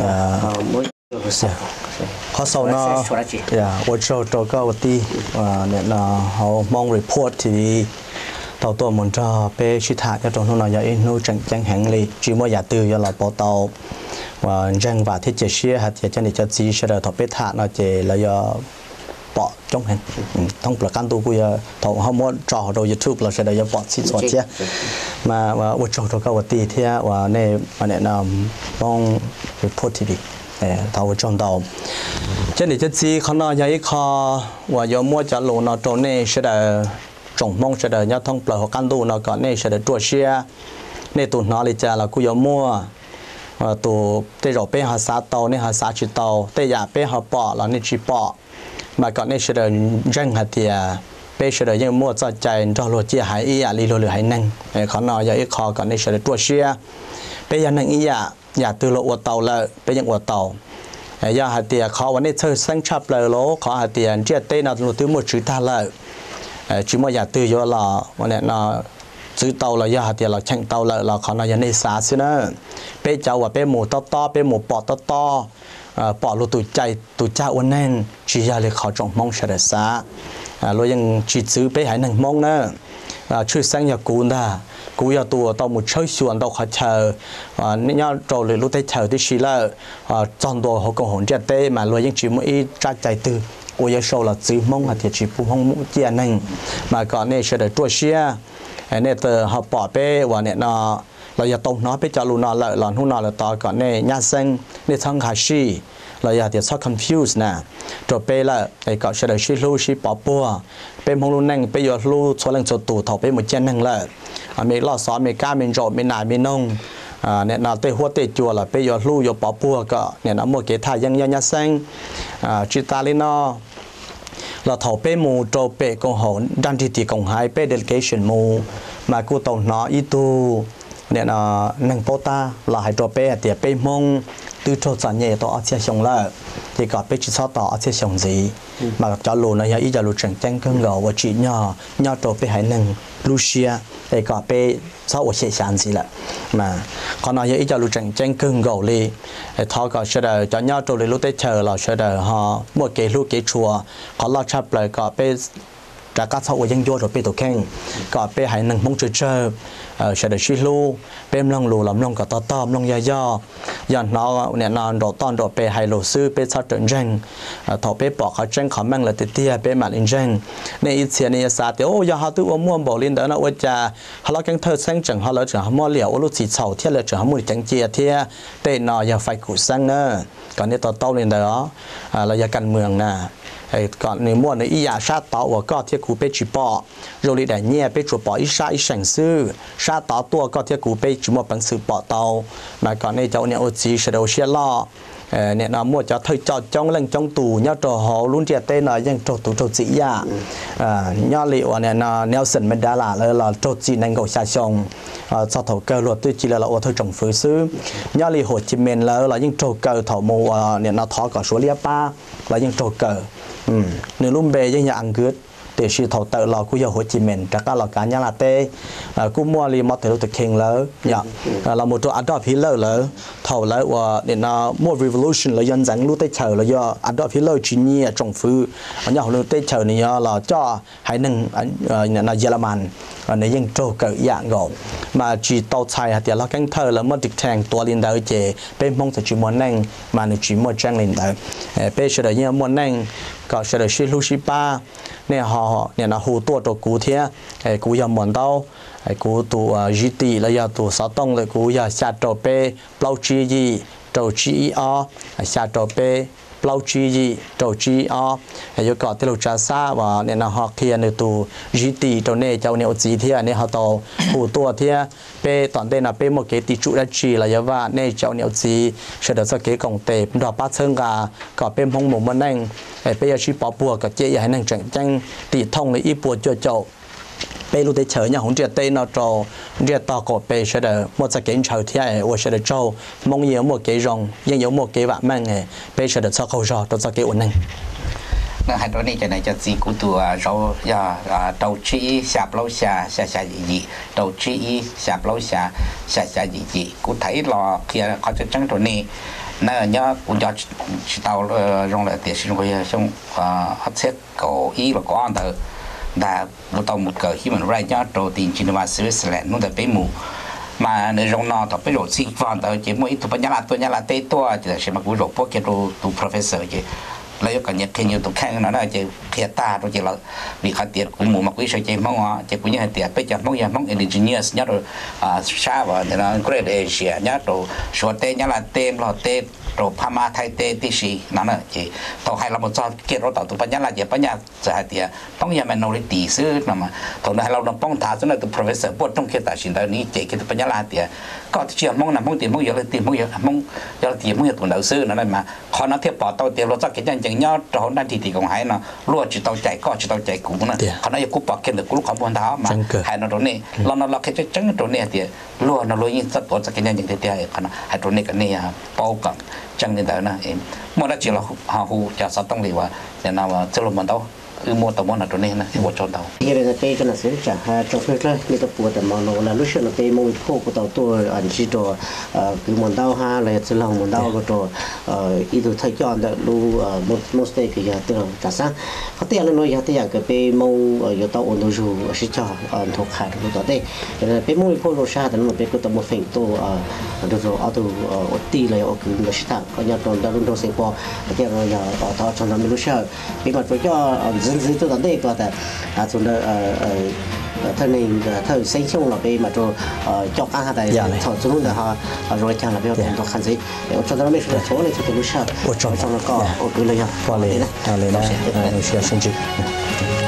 họ sau nó dạ tôi cho cho các vị và nên là họ mong report thì tàu tôi muốn cho bé chỉ thả cho trong nó là nó chẳng chẳng hạn li chỉ mua giả từ cho là bảo tàu và chẳng và thiết chế xe hạt chế cho nên cho gì sẽ được thọ bé thả nó chế là do bỏ trong hình thông là căn tu bây giờ thầu họ muốn trò đầu YouTube là sẽ được bỏ xịt xót chứ mà và tôi cho cho các vị thì và này mà này là mong report thì thầu trong đầu cho nên cho gìเขาnói vậyเขาว่ายอมมั่วจะลงnó trong này sẽ được trồng mong sẽ được nhau thông là họ căn tu nó còn này sẽ được trôi xe này tụi nó liền là cứ yếm mua và tụi tây rồi bên họ xả tàu này họ xả chỉ tàu tây giả bên họ bỏ là này chỉ bỏ mà còn này sẽ được răng hạt thì bên sẽ được những mua cho chạy cho lúa chia hải ý à li lúa lúa hải năngเขาnói vậyเขาcòn này sẽ được trôi xe bên nhà năng ý à nhà từ lúa tàu là bên những lúa tàu giờ hạt thìเขาวันนี้เธอสังชับเลยโลเขาhạt thìเจี๊ยเต้นเราตัวมือถือท่าเลยchỉ mua nhà từ do làวันนี้nóซื้อเตาเราย่าเดียวเราแข่งเตาเราเราเขาเราอย่างในสาสินะเป้เจ้าว่าเป้หมูต้อต้อเป้หมูปอต้อต้อปอดรูตุใจตุจ้าอ้วนแน่นชี้ยาเลยเขาจงมองเฉลยสา rồiยังchỉซื้อไปหายหนึ่งมองนะชื่อแสงยากูนด่ากูยาตัวต่อมุดเชยส่วนต่อขัดเชอนี่ยอดโจเลยรู้ได้เชอที่ชีละจอนตัวเขาก็หงเจ็ดเต้มาเลยยังจีมุ่ยจัดใจตื้อกูยาโชว์ละซื้อมองหาที่จีปุ่มห้องมุเจียนึงมาก่อนเนี่ยเฉลยตัวเชียเนี่ยเตอเขาปอดไปว่าเนี่ยนอเราอย่าตรงน้อยไปจอรูนอเลยหลอนหุ่นนอเลยต่อก่อนเนี่ยยาเซงเนี่ยทั้งขาชีเราอย่าเดี๋ยวชอบ confuse นะตัวเป้ละไอ้ก็เฉลยชิลูชิปอปัวเป็นมองลูนั่งไปยอดลูชวนเล่นจุดตู่ถอไปหมดเจนนั่งละอเมริกาสอนอเมริกาเป็นโจทย์เป็นนายเป็นน้องเนี่ยนาเตหัวเตจัวละไปยอดลูยอดปอปัวก็เนี่ยน้ำมัวเกท่ายังยังยัดเส้นจิตาลินอเราถอไปมูโจเปกงหอนดันทีตีกงหายไปเดลิเกชันมูมากูตองน้ออีตูเนี่ยนะนั่งโปตาเราให้โจเปเตียไปมงtừ chỗ sản业到而且上了，这个被至少到而且上市，嘛假如呢要一假如正正更高，我只要要做被还能路线，这个被稍我写上去了，嘛，可能要一假如正正更高嘞，他个说的假要做的路得车了，说的哈，莫给路给错，เขาเราชับเลยก็ไปจากการสาวยังโยนไปตัวแข่งก็ไปหายหนึ่งมงจุดเชื่อเฉลิมชิลูเป็นลงลูลำลงกับต่อต่อลงยาย่อย่าน้อเนี่ยนอนโดดตอนโดดไปไฮโลซื้อไปชัดเจนเจงถอไปปอกเขาเจงเขาแม่งเลยติดเตี้ยไปมาลินเจงในอิเซียในศาสตร์โอ้ยาหาตัวมั่วบอกลินเดอร์นะว่าจะเขาเราแข่งเธอเส้นจังเขาเราจะมั่วเหลี่ยวลูกสีเฉาเที่ยเลยจะมั่วจังเจียเที่ยเตะนอยาไฟกุสังเนอก่อนนี้ต่อเต้าลินเดอร์เราอยากกันเมืองนะก่อนในมั่วในอียาชาต่อว่าก็เที่ยกูไปจีปอโรลิได้เนี่ยไปจูปออีชาอีแสงซื้อชาต่อตัวก็เที่ยกูไปจีมั่วปังซื้อปอเตามาก่อนในเจ้าเนี่ยโอจีเฉลวเชียล่อเนี่ยน้ำมั่วจะเธอจอดจ้องเล่นจ้องตู่ย่อตัวหอลุ้นเจียเต้นเลยยังโจตู่โจจียาย่อเหลียวเนี่ยน่ะเนลสันเมดาลาเลยเราโจจีนังโกชาชงสอดถอเกลือตัวจีเลยเราเอาเธอจงฟื้นซื้อย่อเหลียวหัวจิเมนแล้วเรายังโจเกลือถอมัวเนี่ยน่ะถอกับชัวเลียป้าเรายังโจเกลือในรุ่มเบย์ยังยังอังกฤษเดี๋ยวชีถอดเตอเราคุยหัวจิเมนจากการเราการยาลาเต้กูมัวรีมอเตอร์ตัวเข่งแล้วอย่างเราหมดตัวอัดดอพิลเลอร์แล้วถอดแล้วว่าเนี่ยนะมัว revolution เรายันจังรู้เตเฉยเราย่ออัดดอพิลเลอร์จีเนียจงฟื้นอันนี้เราเตเฉยเนี่ยเราจ่อให้หนึ่งเนี่ยนะเยอรมันอันนี้ยังโจเกิดอย่างก่อนมาจีโตไทยเดี๋ยวเราแข่งเธอแล้วเมื่อติดแทงตัวลินเดอร์เจเป็นมงจะจีมวนนั่งมาในจีมวนแจ้งลินเดอร์เป็นเฉยเนี่ยมวนนั่งก็เฉลยชิลูชิป้าเนี่ยฮอเนี่ยนะหูตัวตัวกูเทียไอ้กูยามอนเต้าไอ้กูตัวจีตีแล้วยาตัวสาวต้องเลยกูยาชาโตเป้เปล่าจีจีโตจีอ๋อชาโตเป้เปล่าจีจีโตจีอ๋อไอ้ยกอที่เราจะทราบว่าเนี่ยนะฮอกเทียในตัวจีตีตัวเนี่ยเจ้าเนี่ยจีเทียเนี่ยเขาโตหูตัวเทียเป้ตอนเต้นนะเป้โมเกติจุดจีแล้วยาว่าเนี่ยเจ้าเนี่ยจีเฉลิมสเกกงเตปดอกป้าเชิงกาก็เป็นพงหมูมันนั่งไปยาชีปอปัวกับเจี๊ยให้นั่งจังจังตีท่องเลยอีปัวจ่อจ่อไปรู้ได้เฉยเนี่ยของเจี๊ยเต้นอจอเจี๊ยต่อก็ไปเฉยๆมั่วจะเก่งเฉยที่ไอ้ว่าเฉยๆเจ้ามองเยี่ยมมั่วเกยรงยังเยี่ยมมั่วเกยว่าแม่งไงไปเฉยๆชอบเขาจอตัวจะเกยอุ่นนั่ง那很多人现在就自古都啊，说要啊，都吃一下不下下下一，都吃一下不下下下一，古睇落其實佢就整到呢，那呢古就知道了，用了電視會用啊，黑色狗一了講的，但我到木個 human right 呢，到電子的話 Switzerland 弄得比木。mà nơi trong nó tập bây giờ sinh hoạt tới chỉ mỗi tụi nhà là tụi nhà là tây to chỉ là sẽ mà cũng rồi bố kia tụi tụi professor chứ lấy cái nhật khi nhiều tụi khác nó là chỉ kia ta rồi chỉ là vì khát tiền cũng muốn mà quý sẽ chỉ mong à chỉ cũng như tiền bây giờ mong giờ mong engineers nhớ rồi à sa và nó great Asia nhớ rồi số tây nhà là tây lo tây rồi Pama Thái tây tí gì nó là chỉ tàu hay là một số kia rồi tàu tụi nhà là chỉ bây giờ sẽ tiền mong giờ mình nói tỷ sư mà tàu nàyเราต้องป้องท่าจนเราตัว professor ปวดต้องคิดแต่สิ่งใดนี้เจ๊คิดปัญญาลาเตียก็เชื่อมองนะมองตีมองเยอะเลยตีมองเยอะมองเยอะตีมองเยอะตัวเราซื้อนั่นแหละมาขอนักเทียบปอตัวเตียเราจะคิดอย่างอย่างย่อเราด้านที่ตีของหายเนาะรั่วจิตเอาใจก็จิตเอาใจกูนะขอนักกูปอกเข็นแต่กูรู้ความบนเท้ามาหายเราตัวนี้เราเราเราแค่จะจังตัวนี้เตียรั่วเรารู้ยิ่งสักตัวจะคิดอย่างอย่างเตียขนาดหายตัวนี้กันนี่เป่ากับจังนี่แต่นะเองเมื่อเราจีเราหาหูจะสัตว์ต้องเรียกว่าแต่เราจะลงมันเท้าคือโมตะมอนตัวนี้นะที่วัดจอนเตาที่เราไปกันนะสิจ้ะจงเพื่อเลยมีตัวปวดแต่มองเราแล้วรู้สึกเราไปมองพวกตัวตัวอันที่ตัวคือมอนดาวฮะอะไรจะลองมอนดาวก็ตัวอีตัวไทยจอนแต่รู้มดมดสเต็กคืออย่างตัวจัดสร้างเขาเตี้ยแล้วน้อยอย่างที่อยากไปมองอยู่ตัวอนดูจูสิจ้ะอันทุกขาดตัวเต้ไปมองพวกโรชาแต่มันเป็นตัวมดเฟิงตัวดูตัวเอาตัวอดตีเลยเอาคือเราสิตั้งก็อย่างตัวดารุนตัวสิงคโปร์ที่เราอยากต่อชนทำไม่รู้ชาเป็นมันเป็นก็ซึนซึนตัวเต้ก็แต่อาจจะเอ่อเอ่อท่านเองท่านเซ็งช่วงเราไปมาตัวจอกอาหารแต่ถอดสมุนแต่ฮะโรยจังเราไปเป็นตัวขันสิเดี๋ยวจนเราไม่ช่วยโชว์เลยที่เป็นรู้ชาโอ้จนเราก็โอ้คือเลยครับพอเลยนะเลยนะเราเชียร์เช่นกัน